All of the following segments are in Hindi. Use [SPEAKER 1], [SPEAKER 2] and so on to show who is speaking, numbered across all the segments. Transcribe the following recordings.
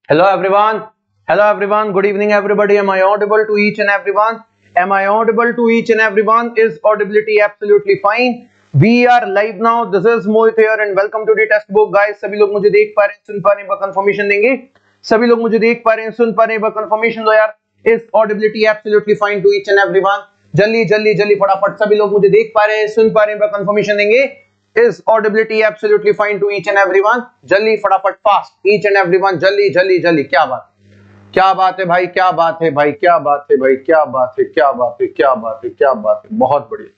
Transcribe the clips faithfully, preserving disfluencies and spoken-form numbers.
[SPEAKER 1] Hello everyone. Hello everyone. Good evening everybody. Am I audible to each and everyone? Am I audible to each and everyone? Is audibility absolutely fine? We are live now. This is Mohit here and welcome to the test book guys. सभी लोग मुझे देख पा रहे हैं, सुन पा रहे हैं, कंफर्मेशन देंगे. सभी लोग मुझे देख पा रहे हैं, सुन पा रहे हैं, कंफर्मेशन दो यार. Is audibility absolutely fine to each and everyone? जल्दी जल्दी जल्दी फटाफट सभी लोग मुझे देख पा रहे हैं, सुन पा रहे हैं, कंफर्मेशन देंगे. Is audibility absolutely fine to each and everyone? जल्दी फटाफट फास्ट, each and everyone जल्दी जल्दी जल्दी. क्या बात क्या बात है भाई, क्या बात है भाई, क्या बात है भाई, क्या बात है, क्या बात है, क्या बात है, क्या बात है, बहुत बढ़िया.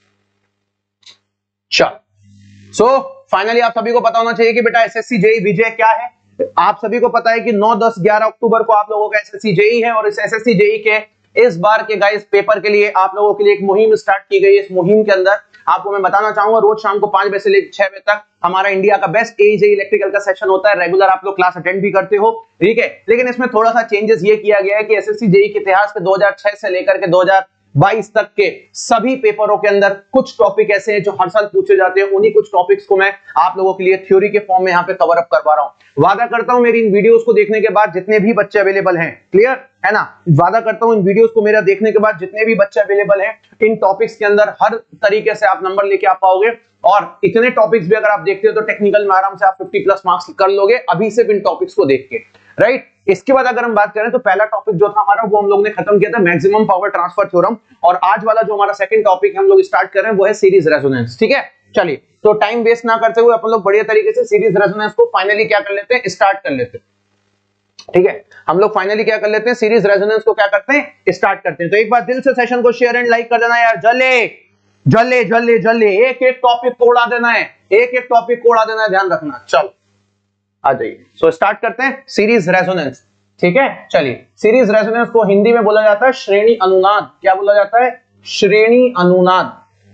[SPEAKER 1] चल सो फाइनली आप सभी को पता होना चाहिए कि बेटा एसएससी जेई विजय क्या है. आप सभी को पता है कि नौ दस ग्यारह अक्टूबर को आप लोगों का एसएससी जेई है और इस एसएससी जेई के इस बार के गाइस पेपर के लिए आप लोगों के लिए एक मुहिम स्टार्ट की गई है. इस मुहिम के अंदर आपको मैं बताना चाहूंगा रोज शाम को पांच बजे से लेकर छह बजे तक हमारा इंडिया का बेस्ट एजे इलेक्ट्रिकल का सेशन होता है. रेगुलर आप लोग क्लास अटेंड भी करते हो, ठीक है. लेकिन इसमें थोड़ा सा चेंजेस ये किया गया है कि एसएससी जेई के इतिहास के दो हज़ार छह से लेकर के दो हज़ार बाईस तक के सभी पेपरों के अंदर कुछ टॉपिक ऐसे हैं जो हर साल पूछे जाते हैं. उन्हीं कुछ टॉपिक्स को मैं आप लोगों के लिए थ्योरी के फॉर्म में यहाँ पे कवर अप करवा रहा हूँ. वादा करता हूँ मेरी इन वीडियोस को देखने के बाद जितने भी बच्चे अवेलेबल हैं, क्लियर है ना, वादा करता हूँ इन वीडियोस को मेरा देखने के बाद जितने भी बच्चे अवेलेबल हैं इन टॉपिक्स के अंदर हर तरीके से आप नंबर लेके आ पाओगे. और इतने टॉपिक्स भी अगर आप देखते हो तो टेक्निकल में आराम से आप पचास प्लस मार्क्स कर लोगे अभी सिर्फ इन टॉपिक्स को देख के, राइट. इसके बाद अगर हम बात करें तो पहला टॉपिक जो था हमारा वो हम लोग ने खत्म किया था मैक्सिमम पावर ट्रांसफर थ्योरम. और आज वाला जो हमारा सेकंड टॉपिक हम लोग स्टार्ट कर रहे हैं वो है सीरीज रेजोनेंस. ठीक है, चलिए तो टाइम वेस्ट ना करते हुए अपन लोग बढ़िया तरीके से सीरीज रेजोनेंस को फाइनली क्या कर लेते हैं, स्टार्ट कर लेते हैं. ठीक है, हम लोग फाइनली क्या कर लेते हैं, सीरीज रेजोनेंस को क्या करते हैं, स्टार्ट करते हैं. तो एक बार दिल से सेशन को शेयर एंड लाइक कर देना यार. जल्दी जल्दी जल्दी जल्दी एक एक टॉपिक को उड़ा देना है, एक एक टॉपिक को उड़ा देना है, ध्यान रखना. चलो आ जाइए. सो स्टार्ट करते हैं सीरीज रेजोनेंस. ठीक है, चलिए सीरीज रेजोनेंस को हिंदी में बोला जाता है श्रेणी अनुनाद. क्या बोला जाता है, श्रेणी अनुनाद.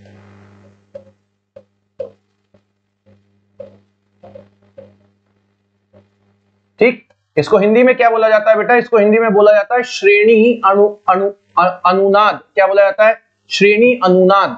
[SPEAKER 1] ठीक, इसको हिंदी में क्या बोला जाता है बेटा, इसको हिंदी में बोला जाता है श्रेणी अनु अनु अनुनाद. क्या बोला जाता है, श्रेणी अनुनाद.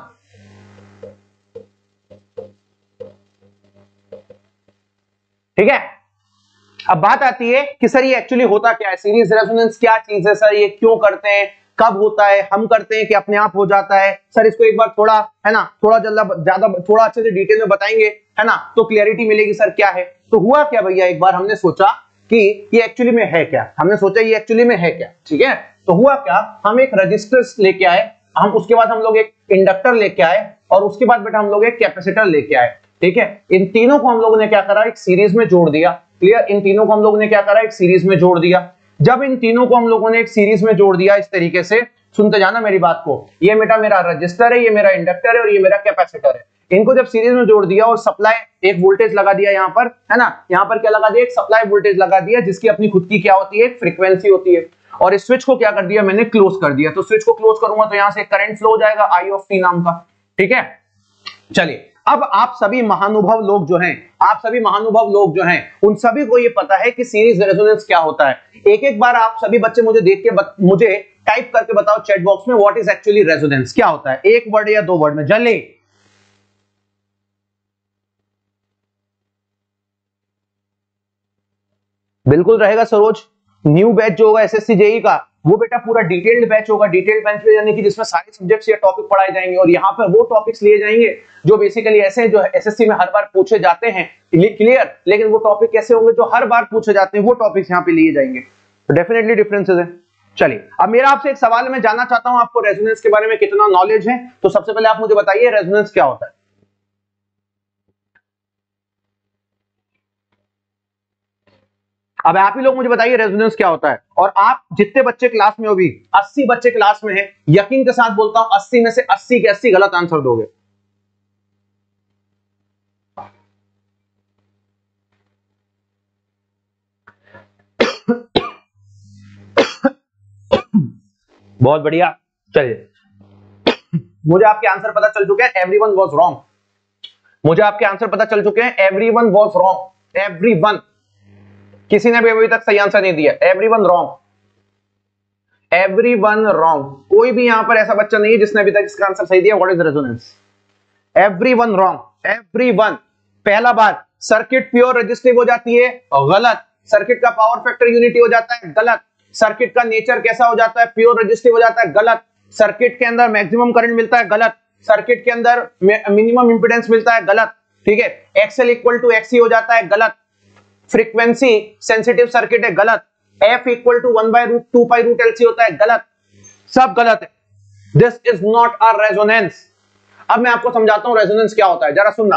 [SPEAKER 1] ठीक है, अब बात आती है कि सर ये एक्चुअली होता क्या है, सीरीज रेजोनेंस क्या चीज है सर, ये क्यों करते हैं, कब होता है, हम करते हैं कि अपने आप हो जाता है. सर इसको एक बार थोड़ा है ना, थोड़ा जल्दी ज्यादा थोड़ा अच्छे से डिटेल में बताएंगे है ना, तो क्लियरिटी मिलेगी. सर क्या है, तो हुआ क्या भैया, एक बार हमने सोचा कि ये एक्चुअली में है क्या, हमने सोचा ये एक्चुअली में है क्या. ठीक है, तो हुआ क्या, हम एक रजिस्टर लेके आए, हम उसके बाद हम लोग एक इंडक्टर लेके आए और उसके बाद बेटा हम लोग एक कैपेसिटर लेके आए. ठीक है, इन तीनों को हम लोगों ने क्या करा, एक सीरीज में जोड़ दिया. क्लियर, इन तीनों को हम लोगों ने क्या करा, एक सीरीज में जोड़ दिया. जब इन तीनों को हम लोगों ने एक सीरीज में जोड़ दिया इस तरीके से, सुनते जाना मेरी बात को, ये बेटा मेरा रजिस्टर है, ये मेरा इंडक्टर है और ये मेरा कैपेसिटर है. इनको जब सीरीज में जोड़ दिया और सप्लाई एक वोल्टेज लगा दिया यहाँ पर है ना, यहाँ पर क्या लगा दिया, एक सप्लाई वोल्टेज लगा दिया जिसकी अपनी खुद की क्या होती है, फ्रीक्वेंसी होती है. और इस स्विच को क्या कर दिया मैंने, क्लोज कर दिया. तो स्विच को क्लोज करूंगा तो यहाँ से करंट फ्लो हो जाएगा आई ऑफ टी नाम का. ठीक है, चलिए अब आप सभी महानुभव लोग जो हैं, आप सभी महानुभव लोग जो हैं उन सभी को ये पता है कि सीरीज रेजोनेंस क्या होता है. एक एक बार आप सभी बच्चे मुझे देख के बत, मुझे टाइप करके बताओ चैट बॉक्स में, व्हाट इज एक्चुअली रेजोनेंस, क्या होता है, एक वर्ड या दो वर्ड में. जल्दी बिल्कुल रहेगा सरोज. न्यू बैच जो होगा एसएससी जेई का वो बेटा पूरा डिटेल्ड बैच होगा. डिटेल्ड बैच में यानी कि जिसमें सारे सब्जेक्ट्स या टॉपिक पढ़ाए जाएंगे और यहाँ पर वो टॉपिक्स लिए जाएंगे जो बेसिकली ऐसे हैं जो एसएससी में हर बार पूछे जाते हैं. क्लियर, लेकिन वो टॉपिक कैसे होंगे जो हर बार पूछे जाते हैं, वो टॉपिक्स यहाँ पे लिए जाएंगे. तो डेफिनेटली डिफरेंसेस है. चलिए अब मेरा आपसे एक सवाल है, मैं जानना चाहता हूं आपको रेजोनेंस के बारे में कितना नॉलेज है. तो सबसे पहले आप मुझे बताइए रेजोनेंस क्या होता है. अब आप ही लोग मुझे बताइए रेजोनेंस क्या होता है. और आप जितने बच्चे क्लास में हो भी, अस्सी बच्चे क्लास में हैं, यकीन के साथ बोलता हूं अस्सी में से अस्सी के अस्सी गलत आंसर दोगे. बहुत बढ़िया. चलिए मुझे आपके आंसर पता चल चुके हैं, एवरीवन वाज रॉन्ग. मुझे आपके आंसर पता चल चुके हैं, एवरीवन वाज रॉन्ग. एवरीवन, किसी ने भी अभी तक सही आंसर नहीं दिया. Everyone wrong, everyone wrong. कोई भी यहां पर ऐसा बच्चा नहीं है जिसने अभी तक इसका आंसर सही दिया. What is resonance, everyone wrong, everyone. पहला बात, सर्किट प्योर रेजिस्टिव हो जाती है, गलत. सर्किट का पावर फैक्टर यूनिटी हो जाता है, गलत। सर्किट का नेचर कैसा हो जाता है, प्योर रेजिस्टिव हो जाता है, गलत। सर्किट के अंदर मैक्सिमम करंट मिलता है, गलत। सर्किट के अंदर मिनिमम इंपीडेंस मिलता है, गलत। ठीक है, एक्सएल इक्वल टू एक्ससी हो जाता है, गलत। फ्रीक्वेंसी सेंसिटिव सर्किट है, गलत। F equal to one by root two pi root LC होता है, गलत। सब गलत है। This is not a resonance. अब मैं आपको समझाता हूं रेजोनेंस क्या होता है, जरा सुनना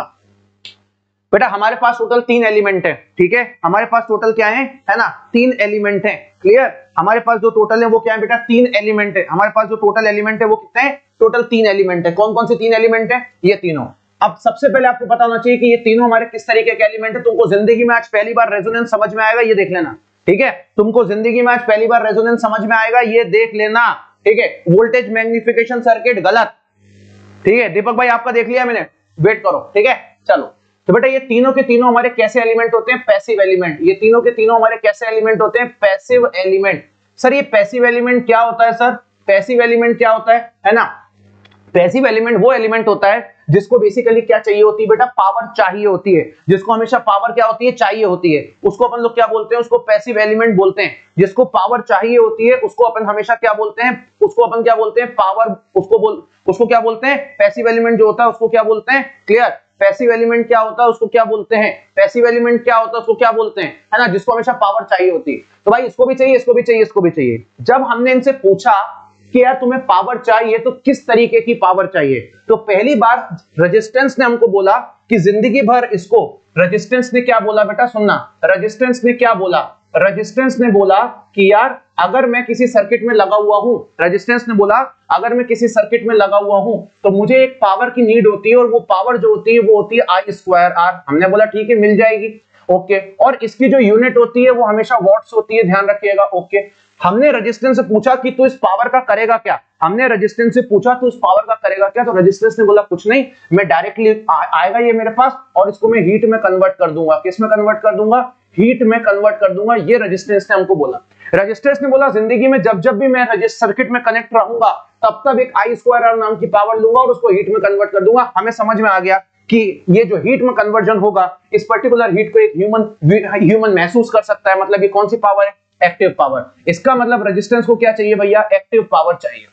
[SPEAKER 1] बेटा। हमारे पास टोटल तीन एलिमेंट है, ठीक है, हमारे पास टोटल क्या है, है ना, तीन एलिमेंट है, क्लियर। हमारे पास जो टोटल है वो क्या है बेटा, तीन एलिमेंट है। हमारे पास जो टोटल एलिमेंट है वो कितने हैं, टोटल तीन एलिमेंट है। कौन कौन से तीन एलिमेंट है, ये तीनों। अब सबसे पहले आपको पता होना चाहिए कि ये तीनों हमारे किस तरीके के एलिमेंट है। तुमको जिंदगी में आज पहली बार रेजोनेंस समझ में आएगा, ये देख लेना, ठीक है। तुमको जिंदगी में आज पहली बार रेजोनेंस समझ में आएगा, ये देख लेना, ठीक है। वोल्टेज मैग्निफिकेशन सर्किट, गलत, ठीक है। दीपक भाई आपका देख लिया मैंने, वेट करो, ठीक है। चलो तो बेटा ये तीनों के तीनों हमारे कैसे एलिमेंट होते हैं, पैसिव एलिमेंट। ये तीनों के तीनों हमारे कैसे एलिमेंट होते हैं, पैसिव एलिमेंट। सर ये पैसिव एलिमेंट क्या होता है, सर पैसिव एलिमेंट क्या होता है, है ना। पैसिव एलिमेंट वो एलिमेंट होता है जिसको बेसिकली क्या चाहिए होती है बेटा, पावर चाहिए होती है। जिसको हमेशा पावर क्या होती है, चाहिए होती है, उसको अपन लोग क्या बोलते हैं, उसको पैसिव एलिमेंट बोलते हैं। जिसको पावर चाहिए होती है उसको अपन हमेशा क्या बोलते हैं, उसको अपन क्या बोलते हैं, पावर, उसको बोल उसको क्या बोलते हैं, पैसिव एलिमेंट जो होता है उसको क्या बोलते हैं, क्लियर। पैसिव एलिमेंट क्या होता है उसको क्या बोलते हैं, पैसिव एलिमेंट क्या होता है उसको क्या बोलते हैं, है ना, जिसको हमेशा पावर चाहिए होती है। तो भाई इसको भी चाहिए, इसको भी चाहिए, इसको भी चाहिए। जब हमने इनसे पूछा कि यार तुम्हें पावर चाहिए तो किस तरीके की पावर चाहिए, तो पहली बार रेजिस्टेंस ने हमको बोला कि जिंदगी भर इसको, रेजिस्टेंस ने क्या बोला बेटा, सुनना, रेजिस्टेंस ने क्या बोला, रेजिस्टेंस ने बोला कि यार अगर मैं किसी सर्किट में लगा हुआ हूं, रेजिस्टेंस ने बोला अगर मैं किसी सर्किट में लगा हुआ हूं तो मुझे एक पावर की नीड होती है, और वो पावर जो होती है वो होती है आई स्क्वायर आर। हमने बोला ठीक है मिल जाएगी, ओके। और इसकी जो यूनिट होती है वो हमेशा वॉट्स होती है, ध्यान रखिएगा, ओके। हमने रेजिस्टेंस से पूछा कि तू इस पावर का करेगा क्या, हमने रेजिस्टेंस से पूछा तू इस पावर का करेगा क्या, तो रेजिस्टेंस ने बोला कुछ नहीं, मैं डायरेक्टली आएगा ये मेरे पास और इसको मैं हीट में कन्वर्ट कर दूंगा। किस में कन्वर्ट कर दूंगा, हीट में कन्वर्ट कर दूंगा। ये रेजिस्टेंस ने हमको बोला। रेजिस्टेंस ने बोला जिंदगी में जब जब भी मैं सर्किट में कनेक्ट रहूंगा तब तब एक आई स्क्वायर आर नाम की पावर लूंगा और उसको हीट में कन्वर्ट कर दूंगा। हमें समझ में आ गया कि ये जो हीट में कन्वर्जन होगा, इस पर्टिकुलर हीट को एक ह्यूमन ह्यूमन महसूस कर सकता है। मतलब ये कौन सी पावर है, एक्टिव पावर। इसका मतलब रेजिस्टेंस को क्या चाहिए भैया, एक्टिव पावर चाहिए।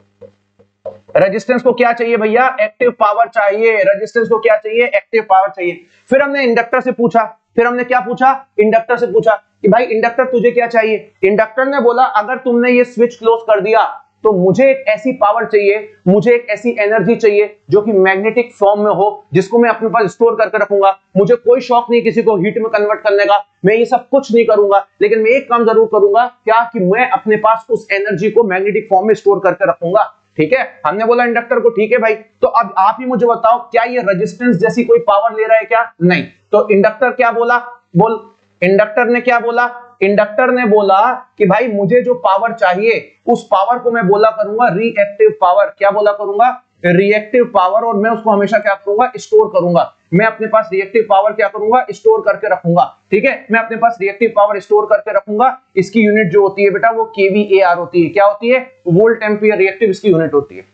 [SPEAKER 1] रेजिस्टेंस को क्या चाहिए भैया, एक्टिव पावर चाहिए। रेजिस्टेंस को क्या चाहिए, एक्टिव पावर चाहिए। फिर हमने इंडक्टर से पूछा, फिर हमने क्या पूछा, इंडक्टर से पूछा कि भाई इंडक्टर तुझे क्या चाहिए। इंडक्टर ने बोला अगर तुमने ये स्विच क्लोज कर दिया तो मुझे एक ऐसी पावर चाहिए, मुझे एक ऐसी एनर्जी चाहिए जो कि मैग्नेटिक फॉर्म में हो, जिसको मैं अपने पास स्टोर करके रखूंगा। मुझे कोई शौक नहीं किसी को हीट में कन्वर्ट करने का, मैं ये सब कुछ नहीं करूंगा, लेकिन मैं एक काम जरूर करूंगा, क्या कि मैं अपने पास उस एनर्जी को मैग्नेटिक फॉर्म में स्टोर करके रखूंगा। ठीक है, हमने बोला इंडक्टर को ठीक है भाई। तो अब आप ही मुझे बताओ क्या ये रेजिस्टेंस जैसी कोई पावर ले रहा है क्या, नहीं। तो इंडक्टर क्या बोला, बोल इंडक्टर ने क्या बोला, इंडक्टर ने बोला कि भाई मुझे जो पावर चाहिए उस पावर को मैं बोला करूंगा रिएक्टिव पावर। क्या बोला करूंगा, रिएक्टिव पावर। और मैं उसको हमेशा क्या करूंगा, स्टोर करूंगा। मैं अपने पास रिएक्टिव पावर क्या करूंगा, स्टोर करके रखूंगा। ठीक है, मैं अपने पास रिएक्टिव पावर स्टोर करके रखूंगा। इसकी यूनिट जो होती है बेटा वो केवीएआर होती है। क्या होती है, वोल्ट एम्पियर रिएक्टिव इसकी यूनिट होती है।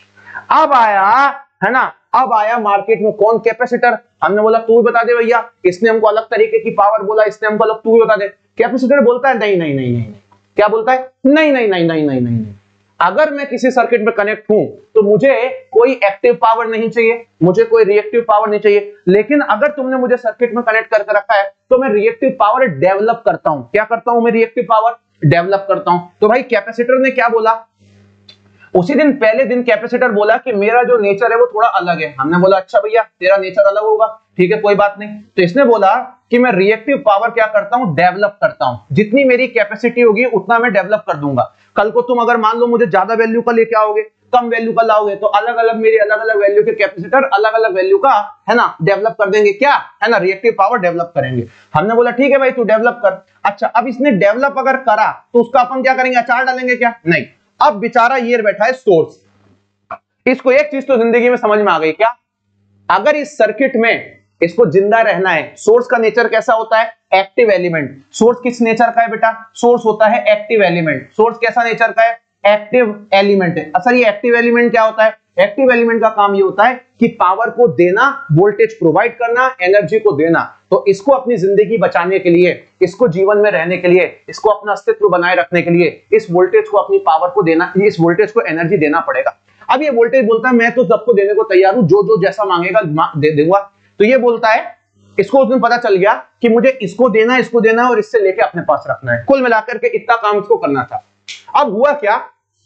[SPEAKER 1] अब आया है ना, अब आया मार्केट में कौन, कैपेसिटर। हमने बोला तू ही बता दे भैया, इसने हमको अलग तरीके की पावर बोला, इसने हमको अलग, तू ही बता दे। कैपेसिटर बोलता है नहीं नहीं नहीं नहीं नहीं, क्या बोलता है, नहीं नहीं नहीं नहीं नहीं नहीं। अगर मैं किसी सर्किट में कनेक्ट हूं तो मुझे कोई एक्टिव पावर नहीं चाहिए, मुझे कोई रिएक्टिव पावर नहीं चाहिए। लेकिन अगर तुमने मुझे सर्किट में कनेक्ट करके रखा है तो मैं रिएक्टिव पावर डेवलप करता हूं। क्या करता हूं, मैं रिएक्टिव पावर डेवलप करता हूं। तो भाई कैपेसिटर ने क्या बोला, उसी दिन पहले दिन कैपेसिटर बोला कि मेरा जो नेचर है वो थोड़ा अलग है। हमने बोला अच्छा भैया तेरा नेचर अलग होगा, ठीक है कोई बात नहीं। तो इसने बोला कि मैं रिएक्टिव पावर क्या करता हूं, डेवलप करता हूं। जितनी मेरी कैपेसिटी होगी उतना मैं डेवलप कर दूंगा। कल को तुम अगर मान लो मुझे ज्यादा वैल्यू का लेके आओगे, कम वैल्यू का लाओगे, तो अलग अलग मेरे अलग अलग वैल्यू के कैपेसिटर अलग अलग वैल्यू का है ना डेवलप कर देंगे। क्या है ना, रिएक्टिव पावर डेवलप करेंगे। हमने बोला ठीक है भाई तू डेवलप कर। अच्छा अब इसने डेवलप अगर करा तो उसका अपन क्या करेंगे, अचार डालेंगे क्या, नहीं। अब बेचारा ये बैठा है सोर्स। इसको एक चीज तो जिंदगी में समझ में आ गई, क्या, अगर इस सर्किट में इसको जिंदा रहना है, सोर्स का नेचर कैसा होता है, एक्टिव एलिमेंट। सोर्स किस नेचर का है बेटा, सोर्स होता है एक्टिव एलिमेंट। सोर्स कैसा नेचर का है, एक्टिव एलिमेंट है। सर ये एक्टिव एलिमेंट क्या होता है, एक्टिव एलिमेंट का काम ये होता है कि पावर को देना, वोल्टेज प्रोवाइड करना, एनर्जी को देना। तो इसको अपनी जिंदगी बचाने के लिए, इसको जीवन में रहने के लिए, इसको अपना अस्तित्व बनाए रखने के लिए इस वोल्टेज को, अपनी पावर को देना, इस वोल्टेज को एनर्जी देना पड़ेगा। अब ये वोल्टेज बोलता है मैं तो सबको देने को तैयार हूं, जो जो जैसा मांगेगा दे दूंगा। तो ये बोलता है, इसको उस दिन पता चल गया कि मुझे इसको देना, इसको देना और इससे लेके अपने पास रखना है। कुल मिलाकर के इतना काम इसको करना था। अब हुआ क्या,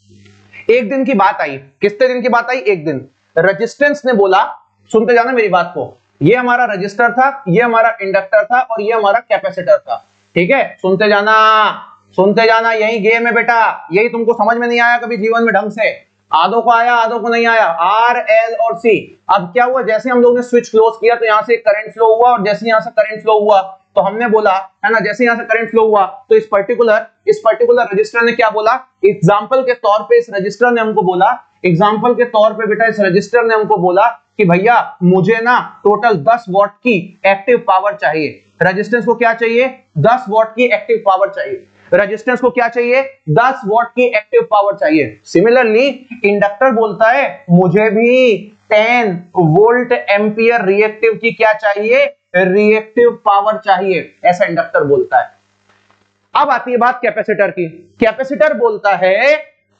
[SPEAKER 1] एक दिन की बात आई। कितने दिन की बात आई? एक दिन। रेजिस्टेंस ने बोला, सुनते जाना मेरी बात को, ये हमारा रजिस्टर था, ये हमारा इंडक्टर था और ये हमारा कैपेसिटर था। ठीक है, सुनते जाना, सुनते जाना, यही गेम है बेटा। यही तुमको समझ में नहीं आया कभी जीवन में ढंग से, आधों को आया आधों को नहीं आया। आर, एल और सी। अब क्या हुआ, जैसे हम लोग ने स्विच क्लोज किया तो यहां से करंट फ्लो हुआ, और जैसे यहां से करंट फ्लो हुआ तो हमने बोला है ना, जैसे यहां से करंट फ्लो हुआ तो इस पर्टिकुलर इस पर्टिकुलर रजिस्टर ने क्या बोला, एग्जांपल के तौर पे इस रजिस्टर ने हमको बोला, एग्जांपल के तौर पे बेटा इस रजिस्टर ने हमको बोला कि भैया मुझे ना टोटल दस वॉट की एक्टिव पावर चाहिए। रेजिस्टेंस को क्या चाहिए? दस वॉट की एक्टिव पावर चाहिए। रेजिस्टेंस को क्या चाहिए? दस वॉट की एक्टिव पावर चाहिए। सिमिलरली इंडक्टर बोलता है मुझे भी टेन वोल्ट एम्पियर रिएक्टिव की क्या चाहिए? रिएक्टिव पावर चाहिए, ऐसा इंडक्टर बोलता है। अब आती है बात कैपेसिटर की। कैपेसिटर बोलता है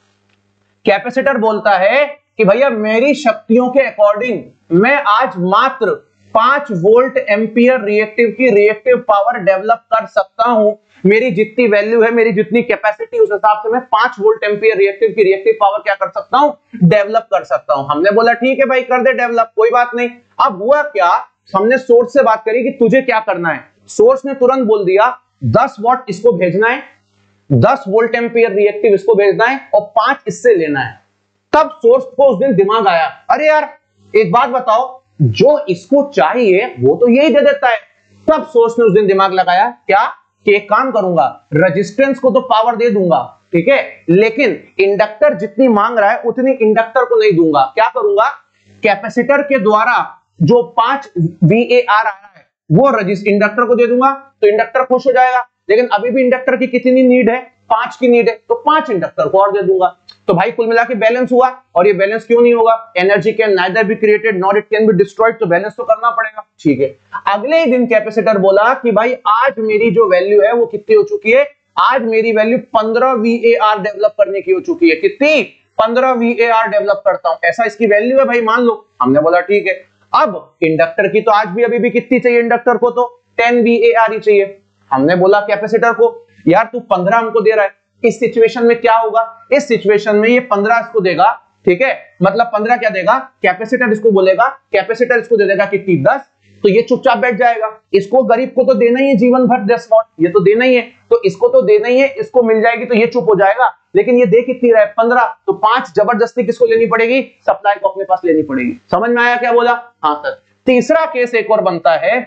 [SPEAKER 1] कैपेसिटर बोलता है कि भैया मेरी शक्तियों के अकॉर्डिंग मैं आज मात्र पांच वोल्ट एम्पियर रिएक्टिव की रिएक्टिव पावर डेवलप कर सकता हूं। मेरी जितनी वैल्यू है, मेरी जितनी कैपेसिटी, उस हिसाब से मैं पांच वोल्ट एम्पियर रिएक्टिव की रिएक्टिव पावर क्या कर सकता हूं? डेवलप कर सकता हूं। हमने बोला ठीक है भाई कर दे डेवलप, कोई बात नहीं। अब हुआ क्या, हमने सोर्स से बात करी कि तुझे क्या करना है। सोर्स ने तुरंत बोल दिया दस वॉट इसको भेजना है, दस वोल्ट एम्पियर रिएक्टिव इसको भेजना है और पांच इससे लेना है। तब सोर्स को उस दिन दिमाग आया, अरे यार एक बात बताओ, जो इसको चाहिए वो तो यही दे देता है। तब सोर्स ने उस दिन दिमाग लगाया क्या, कि एक काम करूंगा, रेजिस्टेंस को तो पावर दे दूंगा, ठीक है, लेकिन इंडक्टर जितनी मांग रहा है उतनी इंडक्टर को नहीं दूंगा। क्या करूंगा, कैपेसिटर के द्वारा जो पांच वी ए आर आ रहा है वो रजिस्टर इंडक्टर को दे दूंगा, तो इंडक्टर खुश हो जाएगा। लेकिन अभी भी इंडक्टर की कितनी नीड है? पांच की नीड है, तो पांच इंडक्टर को और दे दूंगा। तो भाई कुल मिला के बैलेंस हुआ। और ये बैलेंस क्यों नहीं होगा? Energy can neither be created nor it can be destroyed, तो बैलेंस तो करना पड़ेगा। ठीक है, अगले दिन कैपेसिटर बोला कि भाई आज मेरी जो वैल्यू है वो कितनी हो चुकी है? आज मेरी वैल्यू पंद्रह वी ए आर डेवलप करने की हो चुकी है। कितनी? पंद्रह वी ए आर डेवलप करता हूं, ऐसा इसकी वैल्यू है भाई, मान लो। हमने बोला ठीक है। अब इंडक्टर की तो आज भी अभी भी कितनी चाहिए? इंडक्टर को तो टेन वी ए आर ही चाहिए। हमने बोला कैपेसिटर को, यार तू पंद्रह हमको दे रहा है, इस सिचुएशन में क्या होगा? इस सिचुएशन में ये पंद्रह इसको देगा, ठीक है, मतलब पंद्रह क्या देगा? कैपेसिटर इसको बोलेगा, कैपेसिटर इसको दे देगा कितनी? दस। तो ये चुपचाप बैठ जाएगा। इसको गरीब को तो देना ही है जीवन भर दस वॉट, ये तो देना ही है, तो इसको तो देना ही है, इसको मिल जाएगी तो ये चुप हो जाएगा। लेकिन ये दे कितनी रहा है? पंद्रह। तो पांच जबरदस्ती किसको लेनी पड़ेगी? सप्लाई को अपने पास लेनी पड़ेगी। समझ में आया क्या बोला? हाँ सर। तीसरा केस एक और बनता है,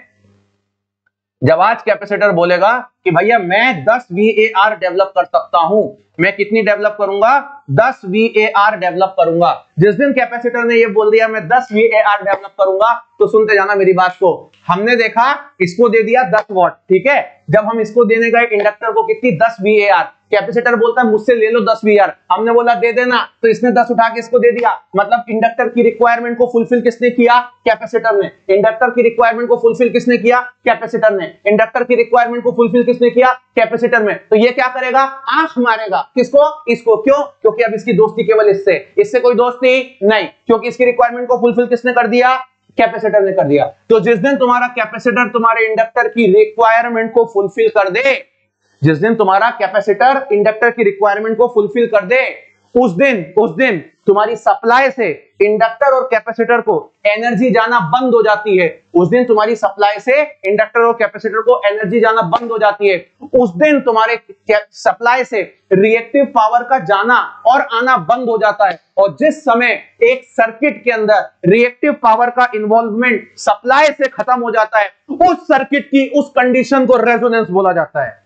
[SPEAKER 1] जब आज कैपेसिटर बोलेगा कि भैया मैं दस वी ए आर डेवलप कर सकता हूं। मैं कितनी डेवलप करूंगा? दस वी ए आर डेवलप करूंगा। जिस दिन कैपेसिटर ने ये बोल दिया मैं दस वी ए आर डेवलप करूंगा, तो सुनते जाना मेरी बात को, हमने देखा इसको दे दिया दस वॉट, ठीक है। जब हम इसको देने गए इंडक्टर को कितनी? दस वी ए आर। कैपेसिटर बोलता है मुझसे ले लो दस वी आर। हमने बोला दे देना, तो इसने दस उठा के इसको दे दिया। मतलब इंडक्टर की रिक्वायरमेंट को फुलफिल किसने किया? कैपेसिटर ने। इंडक्टर की रिक्वायरमेंट को फुलफिल किसने किया? कैपेसिटर ने। इंडक्टर की रिक्वायरमेंट को फुलफिल किसने किया? कैपेसिटर में। तो ये क्या करेगा? आंख मारेगा। किसको? इसको। क्यों? क्योंकि अब इसकी दोस्ती केवल इससे, इससे कोई दोस्ती नहीं, क्योंकि इसकी रिक्वायरमेंट को फुलफिल किसने कर दिया? कैपेसिटर ने कर दिया। तो जिस दिन तुम्हारा कैपेसिटर तुम्हारे इंडक्टर की रिक्वायरमेंट को फुलफिल कर दे, जिस दिन तुम्हारा कैपेसिटर इंडक्टर की रिक्वायरमेंट को फुलफिल कर दे, उस दिन उस दिन तुम्हारी सप्लाई से इंडक्टर और कैपेसिटर को एनर्जी जाना बंद हो जाती है। उस दिन तुम्हारी सप्लाई से इंडक्टर और कैपेसिटर को एनर्जी जाना बंद हो जाती है। उस दिन तुम्हारे सप्लाई से रिएक्टिव पावर का जाना और आना बंद हो जाता है। और जिस समय एक सर्किट के अंदर रिएक्टिव पावर का इन्वॉल्वमेंट सप्लाई से खत्म हो जाता है, उस सर्किट की उस कंडीशन को रेजोनेंस बोला जाता है।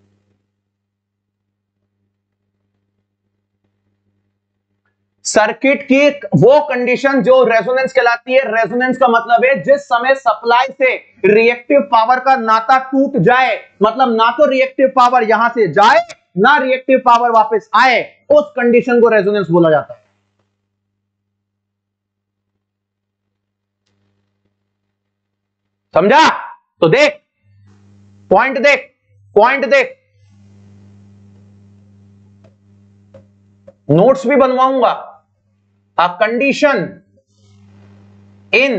[SPEAKER 1] सर्किट की वो कंडीशन जो रेजोनेंस कहलाती है। रेजोनेंस का मतलब है जिस समय सप्लाई से रिएक्टिव पावर का नाता टूट जाए, मतलब ना तो रिएक्टिव पावर यहां से जाए ना रिएक्टिव पावर वापस आए, उस कंडीशन को रेजोनेंस बोला जाता है। समझा? तो देख पॉइंट, देख पॉइंट, देख नोट्स भी बनवाऊंगा। A condition in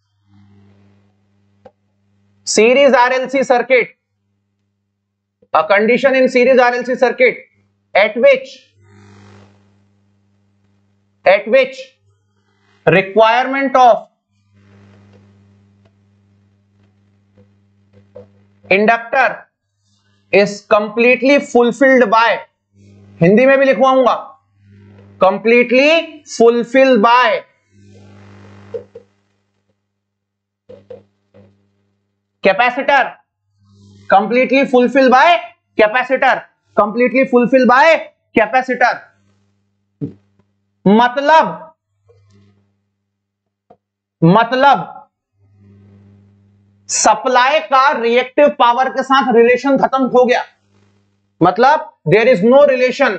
[SPEAKER 1] series RLC circuit, a condition in series RLC circuit at which at which requirement of inductor is completely fulfilled by, Hindi में भी लिखवाऊंगा, completely fulfilled by capacitor, completely fulfilled by capacitor, completely fulfilled by capacitor। मतलब मतलब सप्लाई का रिएक्टिव पावर के साथ रिलेशन खत्म हो गया। मतलब there is no relation,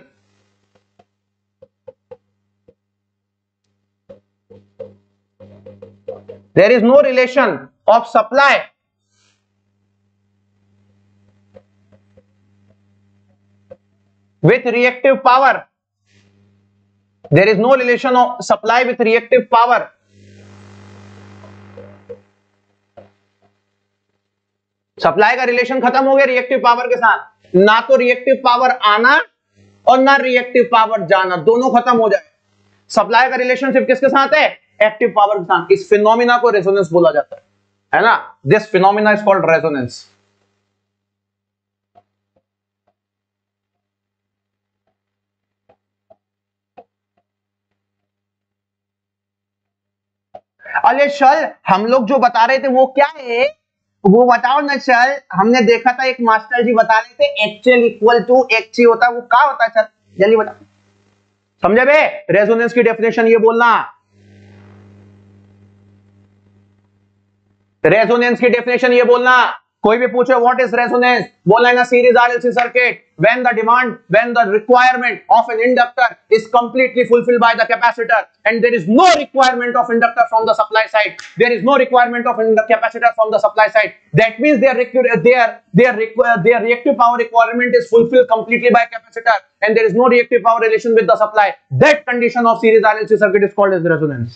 [SPEAKER 1] there is no relation of supply with reactive power, there is no relation of supply with reactive power। Supply का रिलेशन खत्म हो गया रिएक्टिव पावर के साथ, ना तो रिएक्टिव पावर आना और ना रिएक्टिव पावर जाना, दोनों खत्म हो जाए। सप्लाई का रिलेशनशिप किसके साथ है? एक्टिव पावर के साथ। इस फिनोमिना को रेजोनेंस बोला जाता है, है ना? This phenomena is called resonance. अरे सर हम लोग जो बता रहे थे वो क्या है, वो बताओ ना सर। हमने देखा था एक मास्टर जी बता रहे थे एक्चुअल इक्वल टू एक्सी होता है, वो क्या होता है सर? जल्दी बता। समझे बे? रेजोनेंस की डेफिनेशन ये बोलना, रेजोनेंस की डेफिनेशन ये बोलना। कोई भी पूछे व्हाट इज रेजोनेंस, बोलना है ना series RLC circuit when the demand when the requirement of an inductor is completely fulfilled by the capacitor and there is no requirement of inductor from the supply side, there is no requirement of capacitor from the supply side, that means there there there there reactive power requirement is fulfilled completely by capacitor and there is no reactive power relation with the supply, that condition of series RLC circuit is called as resonance.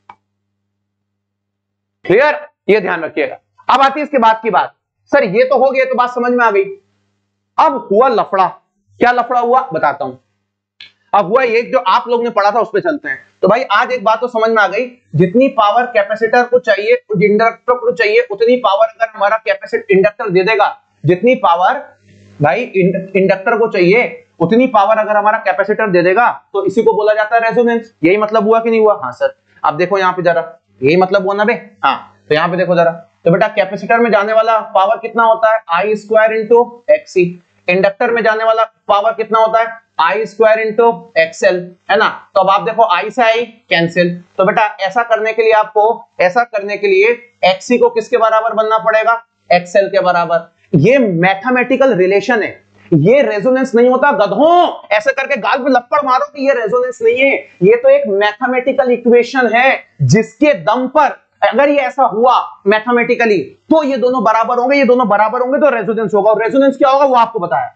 [SPEAKER 1] Clear? ये ध्यान रखिएगा। अब आती है इसके बाद की बात। सर ये तो हो गया, तो बात समझ में आ गई। अब हुआ लफड़ा। क्या लफड़ा हुआ बताता हूं। अब हुआ ये जो आप लोग ने पढ़ा था उस पर चलते हैं। तो भाई आज एक बात तो समझ में आ गई, जितनी पावर कैपेसिटर को चाहिए इंडक्टर को चाहिए उतनी पावर अगर हमारा कैपेसिटर इंडक्टर दे देगा, जितनी पावर भाई इंडक्टर को चाहिए उतनी पावर अगर हमारा कैपेसिटर दे देगा, तो इसी को बोला जाता है रेजोनेंस। यही मतलब हुआ कि नहीं हुआ? हाँ सर। अब देखो यहाँ पे जरा, यही मतलब हुआ ना बे? हाँ। तो यहाँ पे देखो जरा, तो बेटा कैपेसिटर में जाने वाला पावर कितना होता है? I square into XC. Inductor में जाने वाला पावर कितना होता है? आई स्क्वायर इंटू एक्सएल, है ना? तो अब आप देखो आई से आई कैंसिल। तो बेटा ऐसा करने के लिए आपको ऐसा करने के लिए एक्सी को किसके बराबर बनना पड़ेगा? एक्सएल के बराबर। ये मैथमेटिकल रिलेशन है, ये रेजोनेंस नहीं होता। गधों ऐसे करके गाल पे लपड़ मारो कि ये रेजोनेंस नहीं है, ये तो एक मैथमेटिकल इक्वेशन है जिसके दम पर अगर ये ऐसा हुआ मैथमेटिकली तो ये दोनों बराबर होंगे, ये दोनों बराबर होंगे तो रेजोनेंस होगा। और रेजोनेंस क्या होगा वो आपको बताया।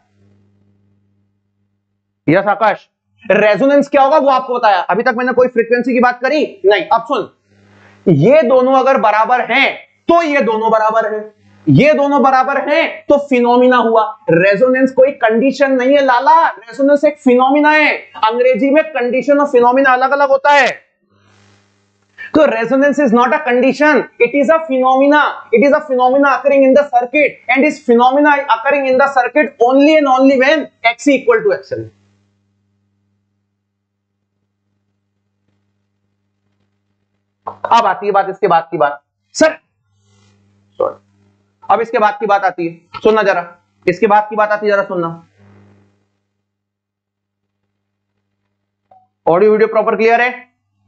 [SPEAKER 1] यस आकाश, रेजोनेंस क्या होगा वो आपको बताया। अभी तक मैंने कोई फ्रीक्वेंसी की बात करी नहीं। अब सुन, ये दोनों अगर बराबर हैं तो ये दोनों बराबर हैं, ये दोनों बराबर हैं तो फिनोमिना हुआ। रेजोनेंस कोई कंडीशन नहीं है लाला, रेजोनेंस एक फिनोमिना है। अंग्रेजी में कंडीशन और फिनोमिना अलग अलग होता है। So resonance is not a condition, it is a phenomena. It is a phenomena occurring in the circuit, and this phenomena occurring in the circuit only and only when X equal to X L. अब आती है बात इसके बाद की बात। सर सॉरी, अब इसके बाद की बात आती है, सुनना जरा। इसके बाद की बात आती है, जरा सुनना। ऑडियो वीडियो प्रॉपर क्लियर है?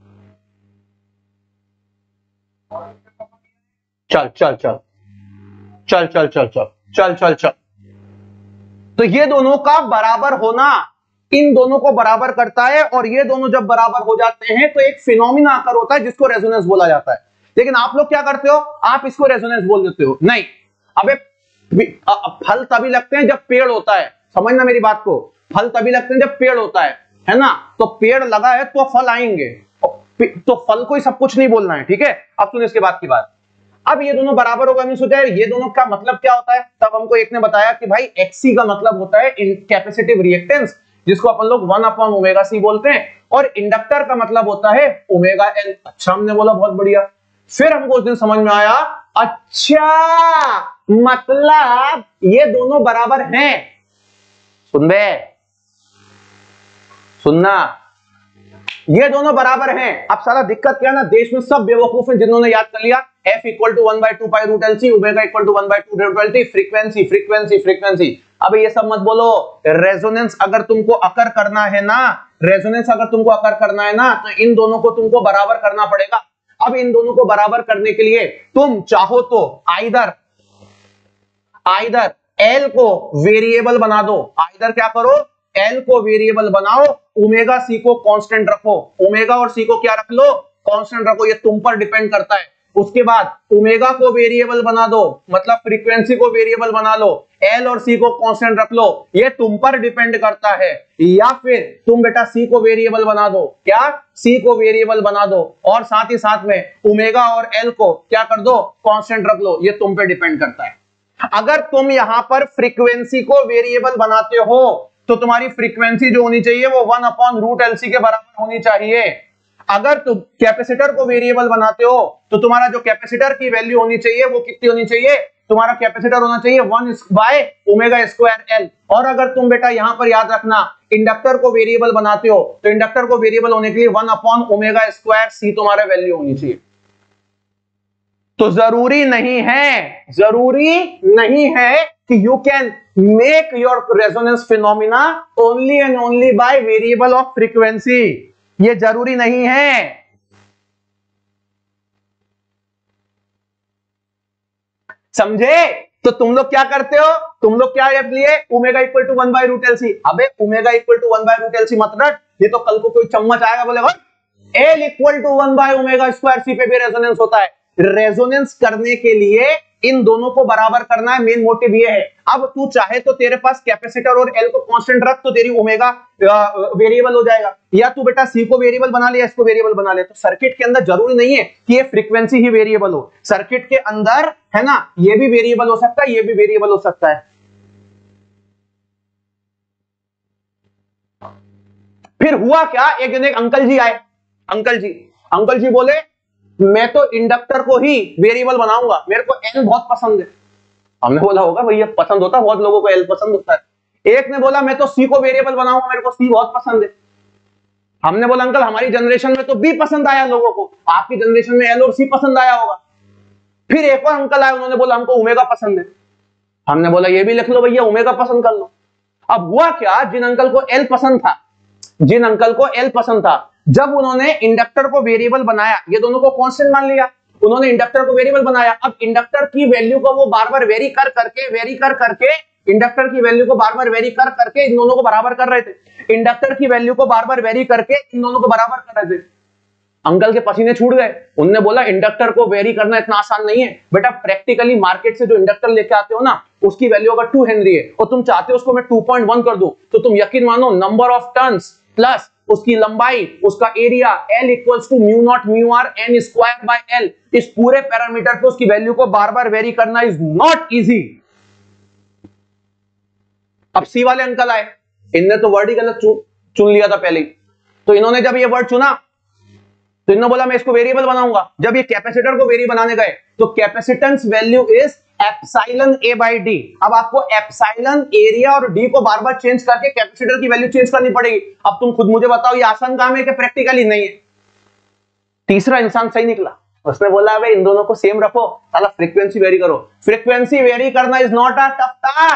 [SPEAKER 1] चल चल चल चल चल चल चल चल चल चल तो ये दोनों का बराबर होना इन दोनों को बराबर करता है, और ये दोनों जब बराबर हो जाते हैं तो एक फिनोमिना आकर होता है जिसको रेजोनेंस बोला जाता है। लेकिन आप लोग क्या करते हो, आप इसको रेजोनेंस बोल देते हो। नहीं, अबे फल तभी लगते हैं जब पेड़ होता है, समझना मेरी बात को, फल तभी लगते हैं जब पेड़ होता है, है ना। तो पेड़ लगा है तो फल आएंगे, तो फल को ही सब कुछ नहीं बोलना है, ठीक है। अब सुन इसके बाद की बात, अब ये दोनों बराबर होगा, हमने सोचा ये दोनों का मतलब क्या होता है, तब हमको एक ने बताया कि भाई एक्सी का मतलब होता है कैपेसिटिव रिएक्टेंस, जिसको अपन लोग वन अपॉन ओमेगा सी बोलते हैं, और इंडक्टर का मतलब होता है ओमेगा एल। अच्छा, हमने बोला बहुत बढ़िया। फिर हमको उस दिन समझ में आया, अच्छा मतलब ये दोनों बराबर हैं। सुन बे, सुनना, ये दोनों बराबर हैं। अब सारा दिक्कत क्या है ना, देश में सब बेवकूफ हैं जिन्होंने याद कर लिया F equal to one by two pi root L C, omega equal to one by two root L T, frequency frequency frequency. अब ये सब मत बोलो, रेजोनेंस अगर तुमको अकर करना है ना, रेजोनेंस अगर तुमको अकर करना है ना, तो इन दोनों को तुमको बराबर करना पड़ेगा। अब इन दोनों को बराबर करने के लिए तुम चाहो तो आइदर आइदर एल को वेरिएबल बना दो, आइदर क्या करो, एल को वेरिएबल बनाओ, ओमेगा सी को कांस्टेंट रखो, ओमेगा और सी को क्या रख लो, कांस्टेंट रखो, ये तुम पर डिपेंड करता है। उसके बाद ओमेगा को वेरिएबल बना दो, मतलब फ्रीक्वेंसी को वेरिएबल बना लो, एल और सी को कांस्टेंट रख लो, ये तुम पर डिपेंड करता है। या फिर तुम बेटा सी को वेरिएबल बना दो, क्या, सी को वेरिएबल बना दो, और साथ ही साथ में ओमेगा और एल को क्या कर दो, कांस्टेंट रख लो, ये तुम पे डिपेंड करता है। अगर तुम यहां पर फ्रीक्वेंसी को वेरिएबल बनाते हो तो तुम्हारी फ्रीक्वेंसी जो होनी चाहिए वो one upon root L C के बराबर होनी चाहिए। अगर तुम कैपेसिटर को वेरिएबल बनाते हो तो तुम्हारा जो कैपेसिटर की वैल्यू होनी चाहिए वो कितनी होनी चाहिए, तुम्हारा कैपेसिटर होना चाहिए one by omega square L. और अगर तुम बेटा यहां पर याद रखना इंडक्टर को वेरिएबल बनाते हो तो इंडक्टर को वेरिएबल होने के लिए one upon omega square C तुम्हारा वैल्यू होनी चाहिए। तो जरूरी नहीं है, जरूरी नहीं है कि you can make your resonance phenomena only and only by variable of frequency, ये जरूरी नहीं है। समझे? तो तुम लोग क्या करते हो, तुम लोग क्या याद लिए, omega equal to one by root L C. अबे omega equal to one by root L C मतलब ये तो कल को कोई चम्मच आएगा बोलेगा L equal to one by omega square C पे भी रेजोनेंस होता है। रेजोनेंस करने के लिए इन दोनों को बराबर करना है, मेन मोटिव ये है। अब तू चाहे तो तेरे पास कैपेसिटर और एल को कांस्टेंट रख तो तेरी ओमेगा वेरिएबल हो जाएगा, या तू बेटा सी को वेरिएबल बना ले, इसको वेरिएबल बना ले। तो सर्किट के अंदर जरूरी नहीं है कि ये फ्रीक्वेंसी ही वेरिएबल हो, सर्किट के अंदर है ना ये भी वेरिएबल हो सकता है, ये भी वेरिएबल हो सकता है। फिर हुआ क्या, एक दिन एक अंकल जी आए, अंकल जी अंकल जी बोले मैं तो इंडक्टर को ही वेरिएबल बनाऊंगा, मेरे को एल बहुत पसंद है। हमने बोला होगा भैया पसंद होता है, बहुत लोगों को एल पसंद होता है। एक ने बोला मैं तो सी को वेरिएबल बनाऊंगा, मेरे को सी बहुत पसंद है। हमने बोला अंकल हमारी जनरेशन में तो बी पसंद आया लोगों को, आपकी जनरेशन में एल और सी पसंद आया होगा। फिर एक और अंकल आए, उन्होंने बोला हमको ओमेगा पसंद है। हमने बोला ये भी लिख लो भैया, ओमेगा पसंद कर लो। अब हुआ क्या, जिन अंकल को एल पसंद था, जिन अंकल को एल पसंद था, जब उन्होंने इंडक्टर को वेरिएबल बनाया, ये दोनों को कांस्टेंट मान लिया, उन्होंने इंडक्टर को वेरिएबल बनाया। अब इंडक्टर की वैल्यू को वो बार बार वेरी कर करके वेरी कर करके इंडक्टर की वैल्यू को बार बार वेरी कर करके इन दोनों को बराबर कर रहे थे। इंडक्टर की वैल्यू को बार बार वेरी करके इन दोनों को बराबर कर रहे थे। अंकल के पसीने छूट गए, उन्होंने बोला इंडक्टर को वेरी करना इतना आसान नहीं है बेटा। प्रैक्टिकली मार्केट से जो इंडक्टर लेके आते हो ना, उसकी वैल्यू अगर टू हेनरी है और तुम चाहते हो उसको मैं टू पॉइंट वन कर दूं, तो तुम यकीन मानो नंबर ऑफ टर्न्स प्लस उसकी लंबाई, उसका area L equals to mu naught mu R N square by L, इस पूरे पैरामीटर को उसकी वैल्यू को बार बार वेरी करना इज नॉट इजी। अब सी वाले अंकल आए, इनने तो वर्ड ही गलत चु, चुन लिया था पहले। तो इन्होंने जब ये वर्ड चुना तो इन्होंने बोला मैं इसको वेरिएबल बनाऊंगा। जब ये कैपेसिटर को वेरी बनाने गए तो capacitance value is epsilon A by D. अब आपको एप्सिलॉन, एरिया और डी को बार बार चेंज करके कैपेसिटर की वैल्यू चेंज करनी पड़ेगी। अब तुम खुद मुझे बताओ ये आसान काम है कि प्रैक्टिकली नहीं है। तीसरा इंसान सही निकला, उसने बोला भाई इन दोनों को सेम रखो, साला फ्रीक्वेंसी वेरी करो। फ्रीक्वेंसी वेरी करना is not a tough task.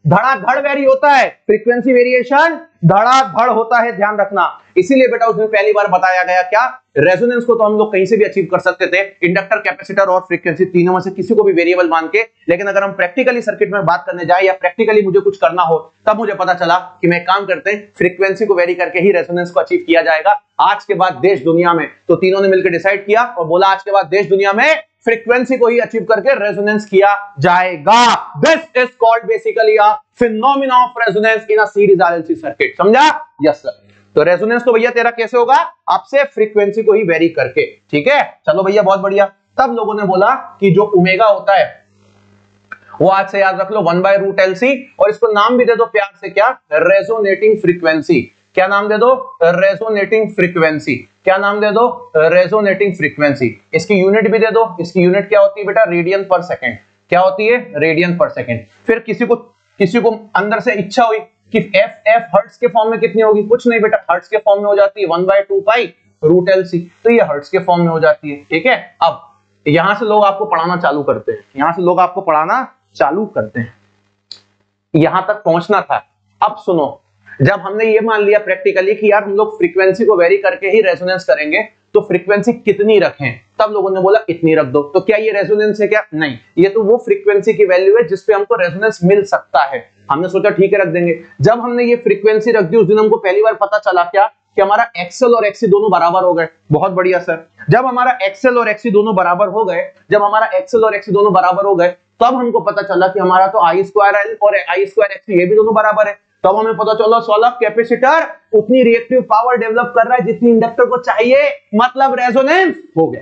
[SPEAKER 1] धड़ाधड़ वेरी होता है, फ्रीक्वेंसी वेरिएशन धड़ाधड़ होता है, ध्यान रखना। इसीलिए बेटा उसमें पहली बार बताया गया क्या, रेजोनेंस को तो हम लोग कहीं से भी अचीव कर सकते थे, इंडक्टर, कैपेसिटर और फ्रीक्वेंसी तीनों में से किसी को भी वेरिएबल मान के। लेकिन अगर हम प्रैक्टिकली सर्किट में बात करने जाए या प्रैक्टिकली मुझे कुछ करना हो, तब मुझे पता चला कि मैं काम करते हैं फ्रीक्वेंसी को वेरी करके ही रेजोनेंस को अचीव किया जाएगा। आज के बाद देश दुनिया में तो तीनों ने मिलकर डिसाइड किया और बोला आज के बाद देश दुनिया में फ्रीक्वेंसी को ही अचीव करके रेजोनेंस किया जाएगा। This is called basically a phenomena of resonance in a series RLC circuit. समझा? Yes sir. तो रेजोनेंस तो भैया तेरा कैसे होगा, आपसे फ्रीक्वेंसी को ही वेरी करके। ठीक है, चलो भैया बहुत बढ़िया। तब लोगों ने बोला कि जो ओमेगा होता है वो आज से याद रख लो one by root L C, और इसको नाम भी दे दो प्यार से, क्या, रेजोनेटिंग फ्रीक्वेंसी। क्या नाम दे दो, रेजोनेटिंग फ्रीक्वेंसी। क्या नाम दे दो, रेजोनेटिंग फ्रीक्वेंसी। इसकी यूनिट भी दे दो, इसकी यूनिट क्या होती है बेटा, रेडियन पर सेकंड। क्या होती है, रेडियन पर सेकंड। फिर किसी को किसी को अंदर से इच्छा हुई कि एफ एफ हर्ट्ज के फॉर्म में कितनी होगी, कुछ नहीं बेटा, हर्ट्ज के फॉर्म में हो जाती है one by two pi root L C, तो ये हर्ट्ज के फॉर्म में हो जाती है। ठीक है, अब यहां से लोग आपको पढ़ाना चालू करते हैं, यहां से लोग आपको पढ़ाना चालू करते हैं, यहां तक पहुंचना था। अब सुनो, जब हमने ये मान लिया प्रैक्टिकली कि यार हम लोग फ्रीक्वेंसी को वेरी करके ही रेजोनेंस करेंगे, तो फ्रीक्वेंसी कितनी रखें, तब लोगों ने बोला इतनी रख दो। तो क्या ये रेजोनेंस है क्या, नहीं, ये तो वो फ्रीक्वेंसी की वैल्यू है जिसपे हमको रेजोनेंस मिल सकता है। हमने सोचा ठीक है रख देंगे। जब हमने ये फ्रीक्वेंसी रख दी उस दिन हमको पहली बार पता चला क्या, कि हमारा एक्सएल और एक्सी दोनों बराबर हो गए। बहुत बढ़िया सर। जब हमारा एक्सएल और एक्सी दोनों बराबर हो गए जब हमारा एक्सएल और एक्सी दोनों बराबर हो गए तब हमको पता चला कि हमारा तो आई स्क्वायर एल और आई स्क्वायर एक्सी ये भी दोनों बराबर है। तब हमें पता चला सोलह कैपेसिटर उतनी रिएक्टिव पावर डेवलप कर रहा है जितनी इंडक्टर को चाहिए, मतलब रेजोनेंस हो गया।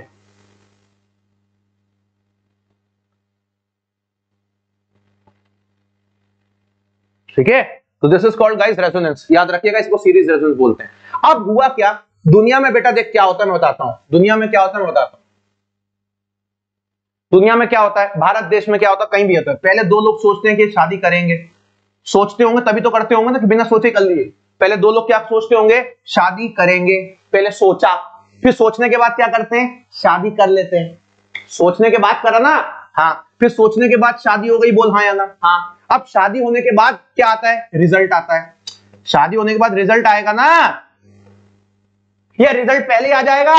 [SPEAKER 1] ठीक है, तो this is called guys resonance. याद रखिएगा, इसको सीरीज रेजोनेंस बोलते हैं। अब हुआ क्या दुनिया में बेटा, देख क्या होता है मैं बताता हूं। दुनिया में क्या होता है मैं बताता हूं। दुनिया में क्या होता है, भारत देश में क्या होता है, कहीं भी होता है। पहले दो लोग सोचते हैं कि शादी करेंगे, सोचते होंगे तभी तो करते होंगे ना, कि बिना सोचे कर लिए। पहले दो लोग क्या सोचते होंगे, शादी करेंगे। पहले सोचा, फिर सोचने के बाद क्या करते हैं, शादी कर लेते हैं। सोचने के बाद करा ना, हाँ, फिर सोचने के बाद शादी हो गई, बोल हाँ या ना, हाँ। अब शादी होने के बाद क्या आता है, रिजल्ट आता है। शादी होने के बाद रिजल्ट आएगा ना, या रिजल्ट पहले आ जाएगा?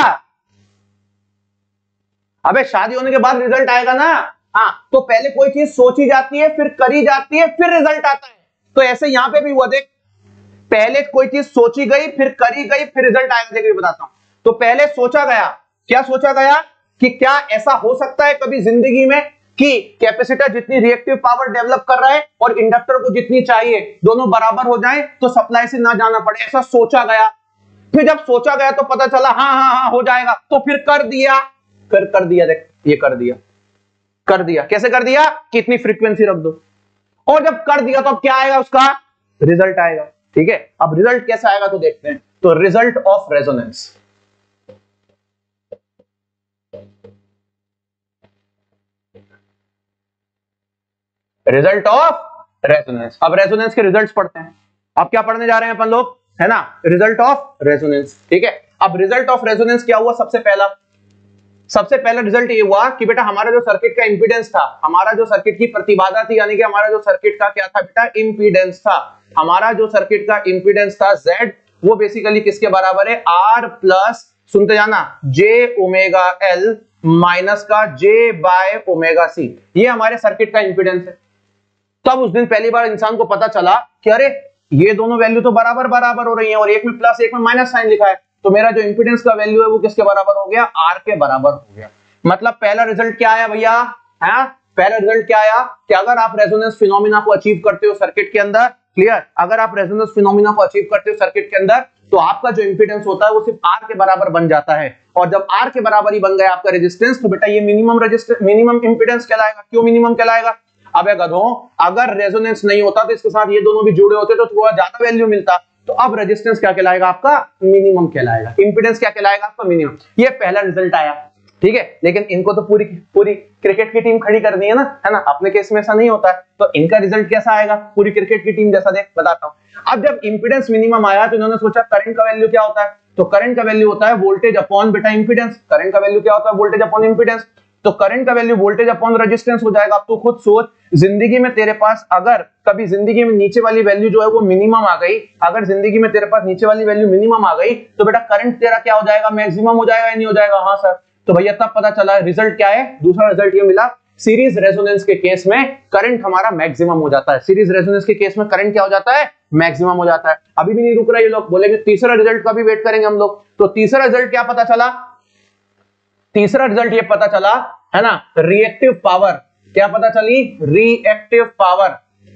[SPEAKER 1] अबे शादी होने के बाद रिजल्ट आएगा ना, हाँ। तो पहले कोई चीज सोची जाती है, फिर करी जाती है, फिर रिजल्ट आता है। तो ऐसे यहां पे भी हुआ, देख, पहले कोई चीज सोची गई, फिर करी गई, फिर रिजल्ट आएगा। देखिए बताता हूं। तो पहले सोचा गया, क्या सोचा गया, कि क्या ऐसा हो सकता है कभी जिंदगी में कि कैपेसिटर जितनी रिएक्टिव पावर डेवलप कर रहा है और इंडक्टर को जितनी चाहिए दोनों बराबर हो जाएं, तो सप्लाई से ना जाना पड़े। ऐसा सोचा गया। फिर जब सोचा गया तो पता चला हाँ हाँ हाँ हो जाएगा, तो फिर कर दिया। फिर कर दिया, देख ये कर दिया, कर दिया। कैसे कर दिया, कितनी फ्रीक्वेंसी रख दो, और जब कर दिया तो अब क्या आएगा, उसका रिजल्ट आएगा। ठीक है, अब रिजल्ट कैसा आएगा तो देखते हैं। तो result of resonance, result of resonance. अब रेजोनेंस के रिजल्ट्स पढ़ते हैं। अब क्या पढ़ने जा रहे हैं अपन लोग, है ना, रिजल्ट ऑफ रेजोनेंस। ठीक है, अब रिजल्ट ऑफ रेजोनेंस क्या हुआ, सबसे पहला सबसे पहला रिजल्ट ये हुआ कि बेटा हमारा जो सर्किट का इंपीडेंस था, हमारा जो सर्किट की प्रतिबाधा थी, यानी कि हमारा जो सर्किट का क्या था बेटा, इंपीडेंस था। हमारा जो सर्किट का इंपीडेंस था Z, वो बेसिकली किसके बराबर है, R प्लस, सुनते जाना, जे ओमेगा एल माइनस का जे बाय ओमेगा सी। ये हमारे सर्किट का इंपीडेंस है। तब उस दिन पहली बार इंसान को पता चला कि अरे ये दोनों वैल्यू तो बराबर बराबर हो रही हैं, और एक में प्लस एक में माइनस साइन लिखा है, तो मेरा जो इंपीडेंस का वैल्यू है वो किसके बराबर हो गया, आर के बराबर हो गया। मतलब पहला रिजल्ट क्या आया भैया, है पहला रिजल्ट क्या आया कि अगर आप रेजोनेंस फिनोमिना को अचीव करते हो सर्किट के अंदर, क्लियर, अगर आप रेजोनेंस फिनोमिना को अचीव करते हो सर्किट के अंदर, तो आपका जो इंपीडेंस होता है वो सिर्फ आर के बराबर बन जाता है। और जब आर के बराबर ही बन गया आपका रेजिस्टेंस, तो बेटा ये मिनिमम रेजिस्टेंस, मिनिमम इंपीडेंस कहलाएगा। क्यों मिनिमम कहलाएगा, अब गधों, अगर रेजोनेंस नहीं होता तो इसके साथ ये दोनों भी जुड़े होते तो थोड़ा ज्यादा वैल्यू मिलता। तो अब रेजिस्टेंस क्या कहलाएगा आपका, मिनिमम कहलाएगा। इंपीडेंस क्या कहलाएगा आपका, मिनिमम। ये पहला रिजल्ट आया। ठीक है, लेकिन इनको तो पूरी पूरी क्रिकेट की टीम खड़ी करनी है ना, है ना, अपने केस में ऐसा नहीं होता है। तो इनका रिजल्ट कैसा आएगा, पूरी क्रिकेट की टीम जैसा, देख बताता हूं। अब जब इंपीडेंस मिनिमम आया तो इन्होंने सोचा करंट का वैल्यू क्या होता है, तो करंट का वैल्यू होता है वोल्टेज अपॉन बेटा इंपीडेंस। करंट का वैल्यू क्या होता है, वोल्टेज अपॉन इंपीडेंस। तो करंट का वैल्यू वोल्टेज अपॉन रेजिस्टेंस हो जाएगा। अब तू खुद सोच, जिंदगी में तेरे पास अगर कभी जिंदगी में नीचे वाली वैल्यू जो है वो मिनिमम आ गई, अगर जिंदगी में तेरे पास नीचे वाली वैल्यू मिनिमम आ गई तो बेटा करंट तेरा क्या हो जाएगा, मैक्सिमम हो जाएगा या नहीं हो जाएगा? हाँ सर। तो भैया तब पता चला रिजल्ट क्या है, दूसरा रिजल्ट ये मिला, सीरीज रेजोनेंस के केस में करंट हमारा मैक्सिमम हो जाता है। सीरीज रेजोनेंस के केस में करंट क्या हो जाता है, मैक्सिमम हो जाता है। अभी भी नहीं रुक रहा ये लोग, बोलेंगे तीसरा रिजल्ट का भी वेट करेंगे हम लोग। तो तीसरा रिजल्ट क्या पता चला, तीसरा रिजल्ट ये पता चला है ना, रिएक्टिव पावर। क्या पता चली, रिएक्टिव पावर।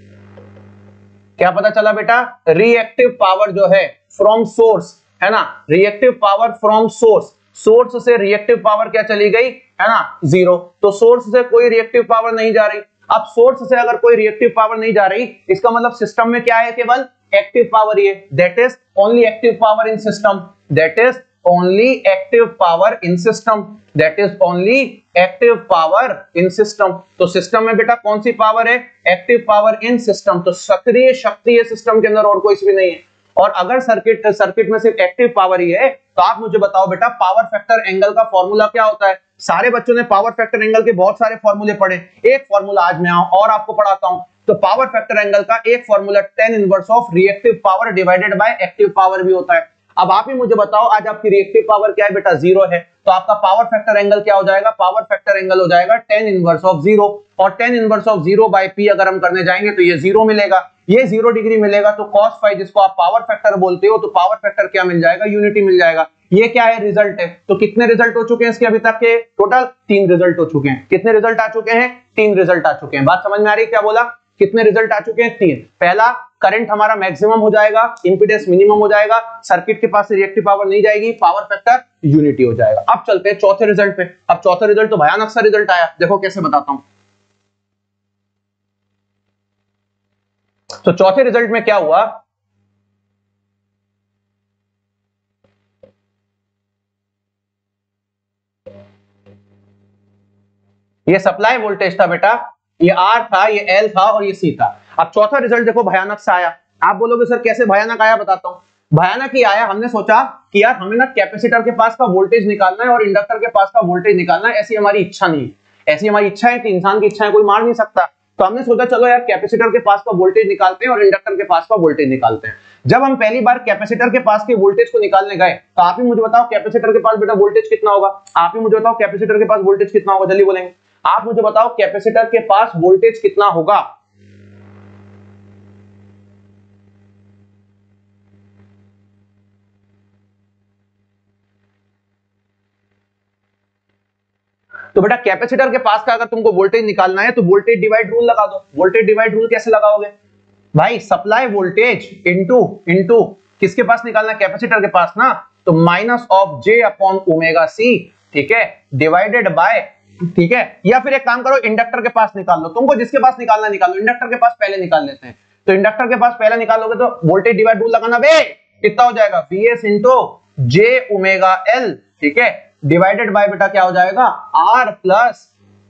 [SPEAKER 1] क्या पता चला बेटा, रिएक्टिव पावर जो है फ्रॉम सोर्स, है ना, reactive power from source. Source से रिएक्टिव पावर क्या चली गई, है ना, जीरो। तो सोर्स से कोई रिएक्टिव पावर नहीं जा रही। अब सोर्स से अगर कोई रिएक्टिव पावर नहीं जा रही, इसका मतलब सिस्टम में क्या है, केवल एक्टिव पावर ही है। That is only active power in system, that is only active power in system, that is only active power in system. तो सिस्टम में बेटा कौन सी पावर है, एक्टिव पावर इन सिस्टम। तो सक्रिय शक्ति है सिस्टम के अंदर, और कोई भी नहीं है। और अगर सर्किट सर्किट में सिर्फ एक्टिव पावर ही है, तो आप मुझे बताओ बेटा पावर फैक्टर एंगल का फॉर्मूला क्या होता है। सारे बच्चों ने पावर फैक्टर एंगल के बहुत सारे फॉर्मूले पढ़े, एक फॉर्मूला आज मैं और आपको पढ़ाता हूं। तो पावर फैक्टर एंगल का एक formula tan inverse of reactive power divided by active power भी होता है। अब आप ही मुझे बताओ, आज आपकी रिएक्टिव पावर क्या है बेटा, जीरो है, तो आपका पावर फैक्टर एंगल क्या हो जाएगा, पावर फैक्टर एंगल हो जाएगा टेन इनवर्स ऑफ जीरो। और tan inverse of zero by P अगर हम करने जाएंगे तो ये जीरो मिलेगा, ये जीरो डिग्री मिलेगा। तो cos फाइव जिसको आप पावर फैक्टर बोलते हो, तो पावर फैक्टर क्या मिल जाएगा, यूनिटी मिल जाएगा। ये क्या है, रिजल्ट है। तो कितने रिजल्ट हो चुके हैं इसके अभी तक के, टोटल तीन रिजल्ट हो चुके हैं। कितने रिजल्ट आ चुके हैं, तीन रिजल्ट आ चुके हैं। बात समझ में आ रही है, क्या बोला, कितने रिजल्ट आ चुके हैं, तीन। पहला, करंट हमारा मैक्सिमम हो जाएगा, इंपीडेंस मिनिमम हो जाएगा, सर्किट के पास रिएक्टिव पावर नहीं जाएगी, पावर फैक्टर यूनिटी हो जाएगा। अब चलते हैं चौथे रिजल्ट पे। अब चौथा रिजल्ट तो भयानक सा रिजल्ट आया, देखो कैसे बताता हूं। तो चौथे रिजल्ट में क्या हुआ, ये सप्लाई वोल्टेज था बेटा, ये आर था, ये एल था और ये सी था। अब चौथा रिजल्ट देखो भयानक सा आया। आप बोलोगे सर कैसे भयानक आया, बताता हूं। भयानक ही आया, हमने सोचा कि यार हमें ना कैपेसिटर के पास का वोल्टेज निकालना है और इंडक्टर के पास का वोल्टेज निकालना है। ऐसी हमारी इच्छा नहीं, ऐसी हमारी इच्छा है कि इंसान की इच्छाएं कोई मार नहीं सकता। तो हमने सोचा चलो यार कैपेसिटर के पास का वोल्टेज निकालते हैं और इंडक्टर के पास का वोल्टेज निकालते हैं। जब हम पहली बार कैपेसिटर के पास के वोल्टेज को निकालने गए, तो आप ही मुझे बताओ कैपेसिटर के पास बेटा वोल्टेज कितना होगा, आप ही मुझे बताओ कैपेसिटर के पास वोल्टेज कितना होगा, जल्दी बोलेंगे। आप मुझे बताओ कैपेसिटर के पास वोल्टेज कितना होगा। तो बेटा कैपेसिटर के पास का अगर तुमको वोल्टेज निकालना है तो वोल्टेज डिवाइड रूल लगा दो। वोल्टेज डिवाइड रूल कैसे लगाओगे भाई, सप्लाई वोल्टेज इनटू इनटू किसके पास निकालना है, कैपेसिटर के पास ना, तो minus of J upon omega C, ठीक है, डिवाइडेड बाय, ठीक है। या फिर एक काम करो, इंडक्टर के पास निकाल लो, तुमको जिसके पास निकालना निकालो। इंडक्टर के पास पहले निकाल लेते हैं। तो इंडक्टर के पास पहले निकालोगे तो वोल्टेज डिवाइड रूल लगाना बे, कितना हो जाएगा, VS into J omega L, ठीक है, डिवाइडेड बाय बेटा क्या हो जाएगा, R plus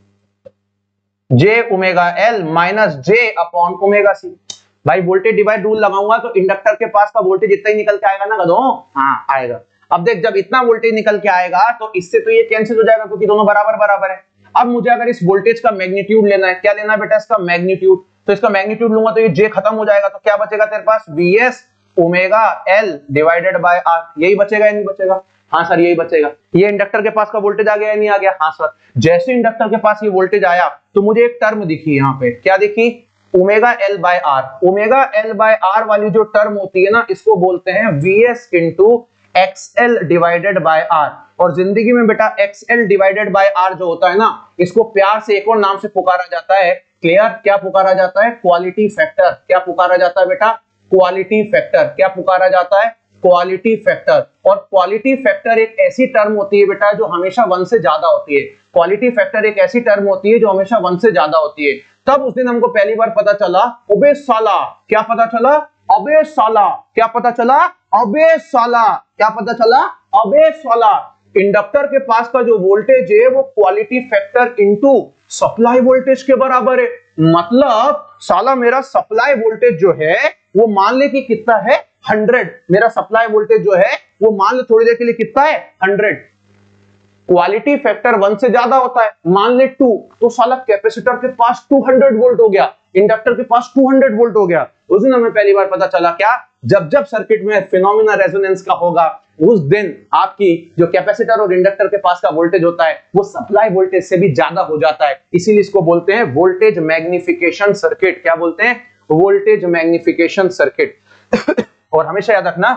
[SPEAKER 1] J omega L minus J upon omega C. भाई वोल्टेज डिवाइड रूल लगाऊंगा तो इंडक्टर के पास का वोल्टेज इतना ही निकल के आएगा ना गधो, हाँ आएगा। अब देख जब इतना वोल्टेज निकल के आएगा तो इससे तो ये कैंसिल हो जाएगा क्योंकि दोनों बराबर बराबर है। अब मुझे अगर इस वोल्टेज का मैग्नीट्यूड लेना है, क्या लेना है बेटा, इसका मैग्नीट्यूड। तो इसका मैग्नीट्यूड लूंगा तो ये जे खत्म हो जाएगा, तो क्या बचेगा तेरे पास, VS omega L divided by R. यही बचेगा या नहीं बचेगा, हाँ सर यही बचेगा। ये इंडक्टर के पास का वोल्टेज आ गया या नहीं आ गया, हाँ सर। जैसे इंडक्टर के पास ये वोल्टेज आया तो मुझे एक टर्म दिखी यहाँ पे, क्या दिखी, omega L by R. Omega L by R वाली जो टर्म होती है ना, इसको बोलते हैं VS into XL divided by R. और जिंदगी में बेटा एक्सएल डिवाइडेड बाय आर जो होता है ना, इसको प्यार से एक और नाम से पुकारा जाता है, क्लियर, क्या पुकारा जाता है, क्वालिटी फैक्टर। क्या पुकारा जाता है बेटा, क्वालिटी फैक्टर। क्या पुकारा जाता है, क्वालिटी फैक्टर। और क्वालिटी फैक्टर एक ऐसी टर्म होती है बेटा जो हमेशा वन से ज्यादा होती है। क्वालिटी फैक्टर एक ऐसी टर्म होती है जो हमेशा वन से ज्यादा होती है। तब उस दिन हमको पहली बार पता चला, अबे साला, क्या पता चला, अबे साला, क्या पता चला, अबे साला, क्या पता चला, अबे साला, इंडक्टर के पास का जो वोल्टेज है वो quality factor into supply voltage के बराबर है। मतलब साला मेरा सप्लाई वोल्टेज जो है वो मान ले कि कितना है, हंड्रेड। मेरा सप्लाई वोल्टेज जो है वो मान ले थोड़ी देर के लिए कितना है, हंड्रेड। क्वालिटी फैक्टर वन से ज्यादा होता है, मान ले टू, तो साला कैपेसिटर के पास टू हंड्रेड वोल्ट हो गया, इंडक्टर के पास टू हंड्रेड वोल्ट हो गया। उस दिन हमें पहली बार पता चला क्या, जब जब सर्किट में फिनोमिना रेजोनेंस का होगा उस दिन आपकी जो कैपेसिटर और इंडक्टर के पास का वोल्टेज होता है वो सप्लाई वोल्टेज से भी ज्यादा हो जाता है, इसीलिए इसको बोलते हैं वोल्टेज मैग्निफिकेशन सर्किट। क्या बोलते हैं? Voltage magnification circuit. और हमेशा याद रखना,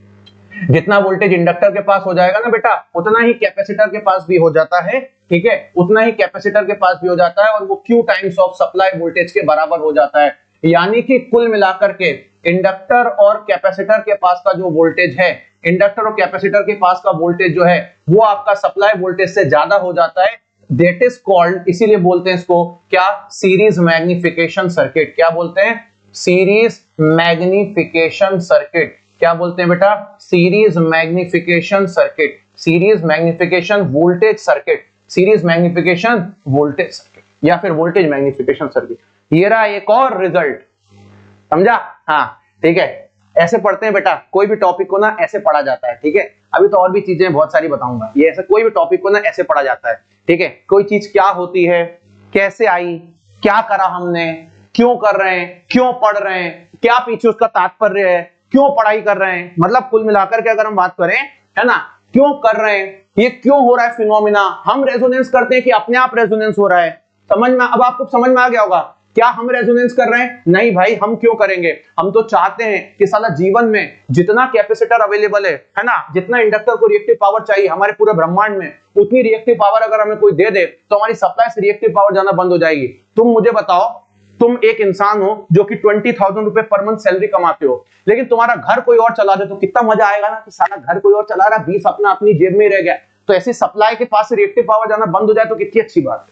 [SPEAKER 1] जितना वोल्टेज इंडक्टर के पास हो जाएगा ना बेटा, उतना ही कैपेसिटर के पास भी हो जाता है, ठीक है, उतना ही कैपेसिटर के पास भी हो जाता है, और वो Q times of supply voltage के बराबर हो जाता है। यानी कि कुल मिलाकर के इंडक्टर और कैपेसिटर के पास का जो वोल्टेज है, इंडक्टर और कैपेसिटर के पास का वोल्टेज जो है वो आपका सप्लाई वोल्टेज से ज्यादा हो जाता है। दैट इज कॉल्ड, इसीलिए बोलते हैं इसको क्या, सीरीज मैग्निफिकेशन सर्किट। क्या बोलते हैं? Series magnification circuit. क्या बोलते हैं बेटा? Series magnification circuit, series magnification voltage circuit, series magnification voltage circuit, या फिर वोल्टेज मैग्निफिकेशन सर्किट। ये रहा एक और रिजल्ट, समझा? हाँ ठीक है, ऐसे पढ़ते हैं बेटा, कोई भी टॉपिक को ना ऐसे पढ़ा जाता है, ठीक है। अभी तो और भी चीजें बहुत सारी बताऊंगा, ये ऐसे कोई भी टॉपिक को ना ऐसे पढ़ा जाता है, ठीक है। कोई चीज क्या होती है, कैसे आई, क्या करा हमने, क्यों कर रहे हैं, क्यों पढ़ रहे हैं, क्या पीछे उसका तात्पर्य है, क्यों पढ़ाई कर रहे हैं, मतलब कुल मिलाकर के अगर हम बात करें, है ना, क्यों कर रहे हैं, ये क्यों हो रहा है फिनोमिना, हम रेजोनेंस करते हैं कि अपने आप रेजोनेंस हो रहा है, समझ में, अब आपको समझ में आ गया होगा, क्या हम रेजोनेंस कर रहे हैं? नहीं भाई, हम क्यों करेंगे, हम तो चाहते हैं कि साला जीवन में जितना कैपेसिटर अवेलेबल है, है ना, जितना इंडक्टर को रिएक्टिव पावर चाहिए हमारे पूरे ब्रह्मांड में, उतनी रिएक्टिव पावर अगर हमें कोई दे दे तो हमारी सप्लाई से रिएक्टिव पावर जाना बंद हो जाएगी। तुम मुझे बताओ, तुम एक इंसान हो जो कि ट्वेंटी थाउजेंड रुपए पर मंथ सैलरी कमाते हो, लेकिन तुम्हारा घर कोई और चला दे तो कितना मजा आएगा ना, कि सारा घर कोई और चला रहा, बीस अपना अपनी जेब में रह गया। तो ऐसी सप्लाई के पास से रिएक्टिव पावर जाना बंद हो जाए तो कितनी अच्छी बात है।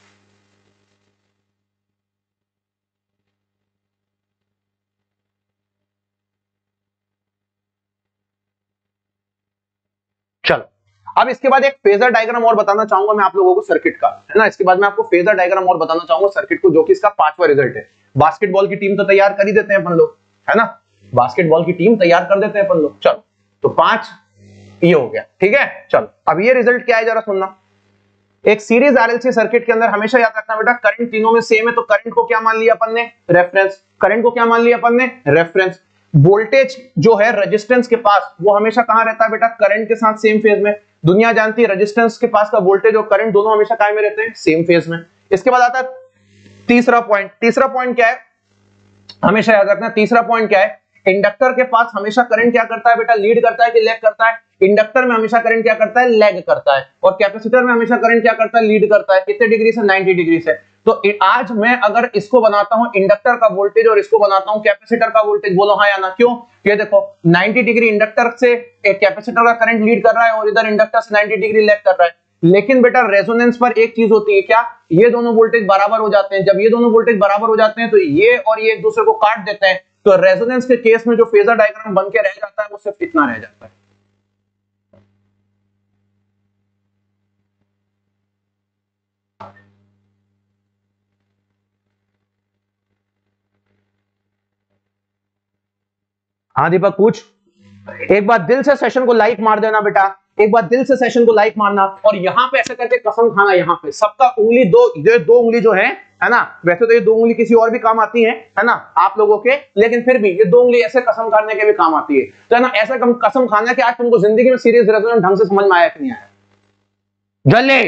[SPEAKER 1] चलो, अब इसके बाद एक फेजर डायग्राम और बताना चाहूंगा मैं आप लोगों को सर्किट का, है ना, इसके बाद मैं आपको फेजर डायग्राम और बताना चाहूंगा सर्किट को, जो कि इसका पांचवा रिजल्ट है। बास्केटबॉल की टीम तो तैयार कर ही देते हैं अपन लोग, है ना, बास्केटबॉल की टीम तैयार कर देते हैं अपन लोग। चलो, तो पांच ये हो गया, ठीक है। चलो, अब ये रिजल्ट क्या है जरा सुनना। एक सीरीज आरएलसी सर्किट के अंदर हमेशा याद रखना बेटा, करंट तीनों में सेम है, तो करंट को क्या मान लिया अपन ने? रेफरेंस। करंट को क्या मान लिया अपन ने? रेफरेंस। वोल्टेज जो है रेजिस्टेंस के पास, वो हमेशा कहां रहता है बेटा? करंट के साथ सेम फेज में। दुनिया जानती है रेजिस्टेंस के पास का वोल्टेज और करंट दोनों हमेशा काय में रहते हैं? सेम फेज में। इसके बाद आता है तीसरा पॉइंट। तीसरा पॉइंट क्या है, हमेशा याद रखना, तीसरा पॉइंट क्या है, इंडक्टर के पास हमेशा करंट क्या करता है बेटा? लीड करता है कि लैग करता है? इंडक्टर में हमेशा करंट क्या करता है? लैग करता है। और कैपेसिटर में हमेशा करंट क्या करता है? लीड करता है। कितने डिग्री से? नाइंटी डिग्री से। तो आज मैं अगर इसको बनाता हूं इंडक्टर का वोल्टेज और इसको बनाता हूं कैपेसिटर का वोल्टेज, बोलो हाँ या ना। क्यों? ये देखो, नाइंटी डिग्री इंडक्टर से एक कैपेसिटर का करंट लीड कर रहा है और इधर इंडक्टर से नाइंटी डिग्री लैग कर रहा है। लेकिन बेटा रेजोनेंस पर एक चीज होती है, क्या? ये दोनों वोल्टेज बराबर हो जाते हैं। जब ये दोनों वोल्टेज बराबर हो जाते हैं तो ये और ये एक दूसरे को काट देते हैं। तो रेजोनेंस के केस में जो फेजर डायग्राम बन के रह जाता है वो सिर्फ इतना रह जाता है। हाँ दीपक पूछ। एक बार दिल से सेशन को लाइक मार देना बेटा, एक बार दिल से सेशन को लाइक मारना, और यहां पे ऐसे करके कसम खाना, यहां पे सबका उंगली दो, ये दो उंगली जो है है ना, वैसे तो ये दो उंगली किसी और भी काम आती है है ना आप लोगों के, लेकिन फिर भी ये दो उंगली ऐसे कसम खाने के भी काम आती है। तो है ना, ऐसा कसम खाना कि आज तुमको जिंदगी में सीरीज रेजोनेंस ढंग से समझ में आया कि नहीं आया। जल्दी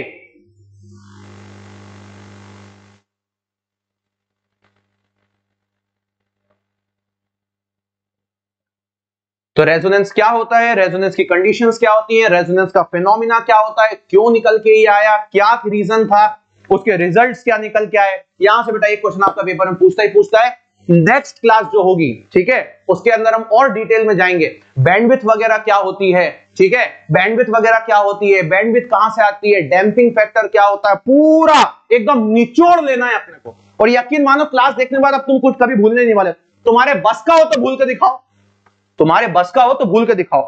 [SPEAKER 1] तो रेजोनेंस क्या होता है, रेजोनेंस की कंडीशंस क्या होती है, रेजोनेंस का फिनोमिना क्या होता है, क्यों निकल के ये आया, क्या रीजन था, उसके रिजल्ट्स क्या निकल के आए। यहां से बेटा एक क्वेश्चन आपका पेपर में पूछता ही पूछता है। नेक्स्ट क्लास जो होगी, ठीक है, उसके अंदर हम और डिटेल में जाएंगे, बैंडविड्थ वगैरह क्या होती है, ठीक है, बैंडविड्थ वगैरह क्या होती है, बैंडविड्थ कहां से आती है, डैंपिंग फैक्टर क्या होता है, पूरा एकदम निचोड़ लेना है अपने को। और यकीन मानो क्लास देखने के बाद अब तुम कुछ कभी भूलने नहीं वाले। तुम्हारे बस का हो तो भूल के दिखाओ, तुम्हारे बस का हो तो भूल के दिखाओ।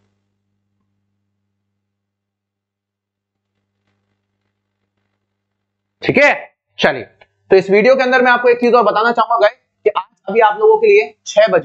[SPEAKER 1] ठीक है, चलिए, तो इस वीडियो के अंदर मैं आपको एक चीज और बताना चाहूंगा गाइस, कि आज अभी आप लोगों के लिए छह बजे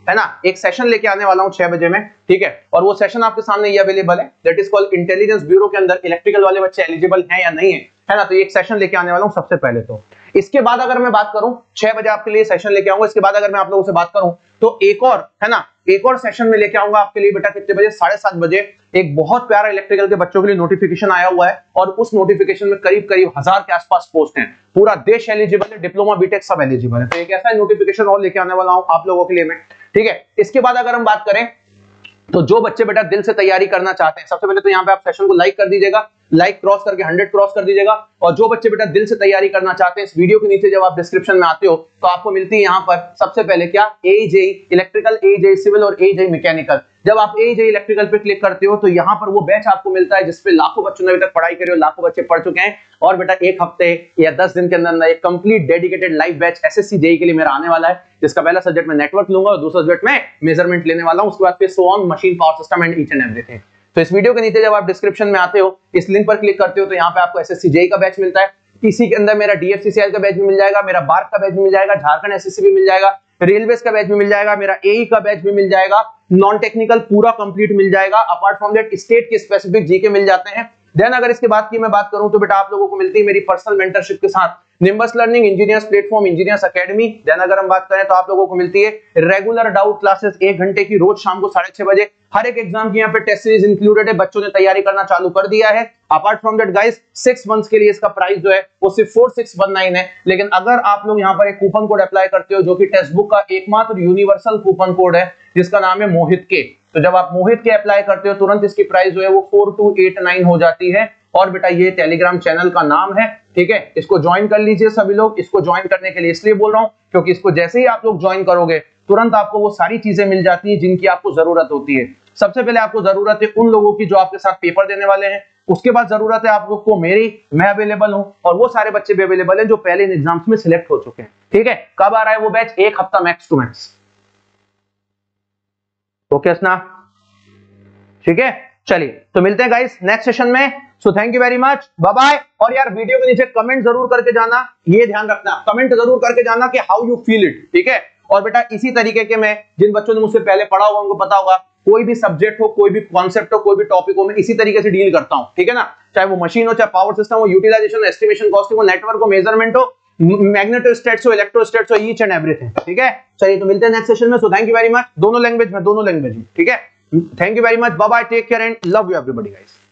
[SPEAKER 1] है ना, एक सेशन लेके आने वाला हूं छह बजे में, ठीक है। और वो सेशन आपके सामने ये अवेलेबल है, that is called intelligence bureau के अंदर इलेक्ट्रिकल वाले बच्चे एलिजिबल हैं या नहीं है, है ना। तो ये एक सेशन लेके आने वाला हूं सबसे पहले। तो इसके बाद अगर मैं बात करूं, छह बजे आपके लिए सेशन लेके आऊंगा। इसके बाद अगर मैं आप लोगों से बात करूं तो एक और, है ना, एक और सेशन में लेके आऊंगा आपके लिए बेटा कितने बजे, साढ़े सात बजे। एक बहुत प्यारा इलेक्ट्रिकल के बच्चों के लिए नोटिफिकेशन आया हुआ है और उस नोटिफिकेशन में करीब करीब हजार के आसपास पोस्ट हैं। पूरा देश एलिजिबल है, डिप्लोमा बीटेक सब एलिजिबल है। तो एक ऐसा नोटिफिकेशन और लेके आने वाला हूं आप लोगों के लिए मैं, ठीक है। इसके बाद अगर हम बात करें तो जो बच्चे बेटा दिल से तैयारी करना चाहते हैं, सबसे पहले तो यहाँ पे आप सेशन को लाइक कर दीजिएगा, लाइक क्रॉस करके हंड्रेड क्रॉस कर दीजिएगा। और जो बच्चे बेटा दिल से तैयारी करना चाहते हैं, इस वीडियो के नीचे जब आप डिस्क्रिप्शन में आते हो तो आपको मिलती है यहाँ पर सबसे पहले क्या, एजेई इलेक्ट्रिकल, एजेई सिविल और एजेई मैकेनिकल। जब आप एजेई इलेक्ट्रिकल पे क्लिक करते हो तो यहाँ पर वो बैच आपको मिलता है जिसपे लाखों बच्चों ने अभी तक पढ़ाई करी और लाखों बच्चे पढ़ चुके हैं। और बेटा एक हफ्ते या दस दिन के अंदर एक complete dedicated live batch SSC JE के लिए मेरा आने वाला है, जिसका पहला सब्जेक्ट मैं नेटवर्क लूंगा और दूसरा सब्जेक्ट में मेजरमेंट लेने वाला हूं। उसके बाद फिर so on, machine, power system and each and everything. तो इस वीडियो के नीचे जब आप डिस्क्रिप्शन में आते हो, इस लिंक पर क्लिक करते हो तो यहाँ पे आपको एसएससी जेई का बैच मिलता है। इसी के अंदर मेरा डीएफसीसीएल का बैच भी मिल जाएगा, मेरा बार्क का बैच भी मिल जाएगा, झारखंड एसएससी भी मिल जाएगा, रेलवेज का बैच भी मिल जाएगा, मेरा एई का बैच भी मिल जाएगा, नॉन टेक्निकल पूरा कंप्लीट मिल जाएगा। अपार्ट फ्रॉम दैट स्टेट के स्पेसिफिक जीके मिल जाते हैं। देन अगर इसके बाद की मैं बात करूं तो बेटा आप लोगों को मिलती है मेरी पर्सनल मेंटरशिप के साथ Nimbus learning, engineers platform, engineers academy. Then अगर हम बात करें तो आप लोगों को मिलती है रेगुलर डाउट क्लासेस एक घंटे की रोज शाम को साढ़े छह बजे। हर एक एग्जाम की यहाँ पे टेस्ट सीरीज इंक्लूडेड है, बच्चों ने तैयारी करना चालू कर दिया है। Apart from that guys six months के लिए इसका प्राइस जो है वो सिर्फ फोर सिक्स वन नाइन है। लेकिन अगर आप लोग यहाँ पर एक कूपन कोड अप्लाई करते हो जो कि टेक्स्ट बुक का एकमात्र यूनिवर्सल कूपन कोड है जिसका नाम है मोहित के, तो जब आप मोहित के अप्लाई करते हो तुरंत इसकी प्राइस जो है वो फोर टू एट नाइन हो जाती है। और बेटा ये टेलीग्राम चैनल का नाम है, ठीक है, इसको ज्वाइन कर लीजिए सभी लोग। इसको ज्वाइन करने के लिए इसलिए बोल रहा हूं क्योंकि इसको जैसे ही आप लोग ज्वाइन करोगे तुरंत आपको वो सारी चीजें मिल जाती है जिनकी आपको जरूरत होती है। सबसे पहले आपको जरूरत है उन लोगों की जो आपके साथ पेपर देने वाले हैं, उसके बाद जरूरत है आप लोग को मेरी, मैं अवेलेबल हूं और वो सारे बच्चे भी अवेलेबल हैं जो पहले इन एग्जाम्स में सिलेक्ट हो चुके हैं, ठीक है। कब आ रहा है वो बैच, एक हफ्ता मैक्स टू मैक्स, ओके ना, ठीक है। चलिए तो मिलते हैं गाइस नेक्स्ट सेशन में। So thank you very much, bye bye. और यार वीडियो के नीचे कमेंट जरूर करके जाना, ये ध्यान रखना, कमेंट जरूर करके जाना कि हाउ यू फील इट, ठीक है। और बेटा इसी तरीके के मैं, जिन बच्चों ने मुझसे पहले पढ़ा होगा उनको पता होगा, कोई भी सब्जेक्ट हो, कोई भी कॉन्सेप्ट हो, कोई भी टॉपिक हो, मैं इसी तरीके से डील करता हूं, ठीक है ना। चाहे वो मशीन हो, चाहे पावर सिस्टम हो, यूटिलाइजेशन, एस्टिमेशन, कॉस्टिंग हो, नेटवर्क हो, मेजरमेंट हो, मैग्नेटोस्टैट्स हो, इलेक्ट्रोस्टैट्स हो, ईच एंड एवरीथिंग, ठीक है। चलिए तो मिलते हैं नेक्स्ट सेशन में। So thank you very much, दोनों लैंग्वेज में, दोनों लैंग्वेज में, ठीक है। Thank you very much, bye bye, take care and love you everybody guys.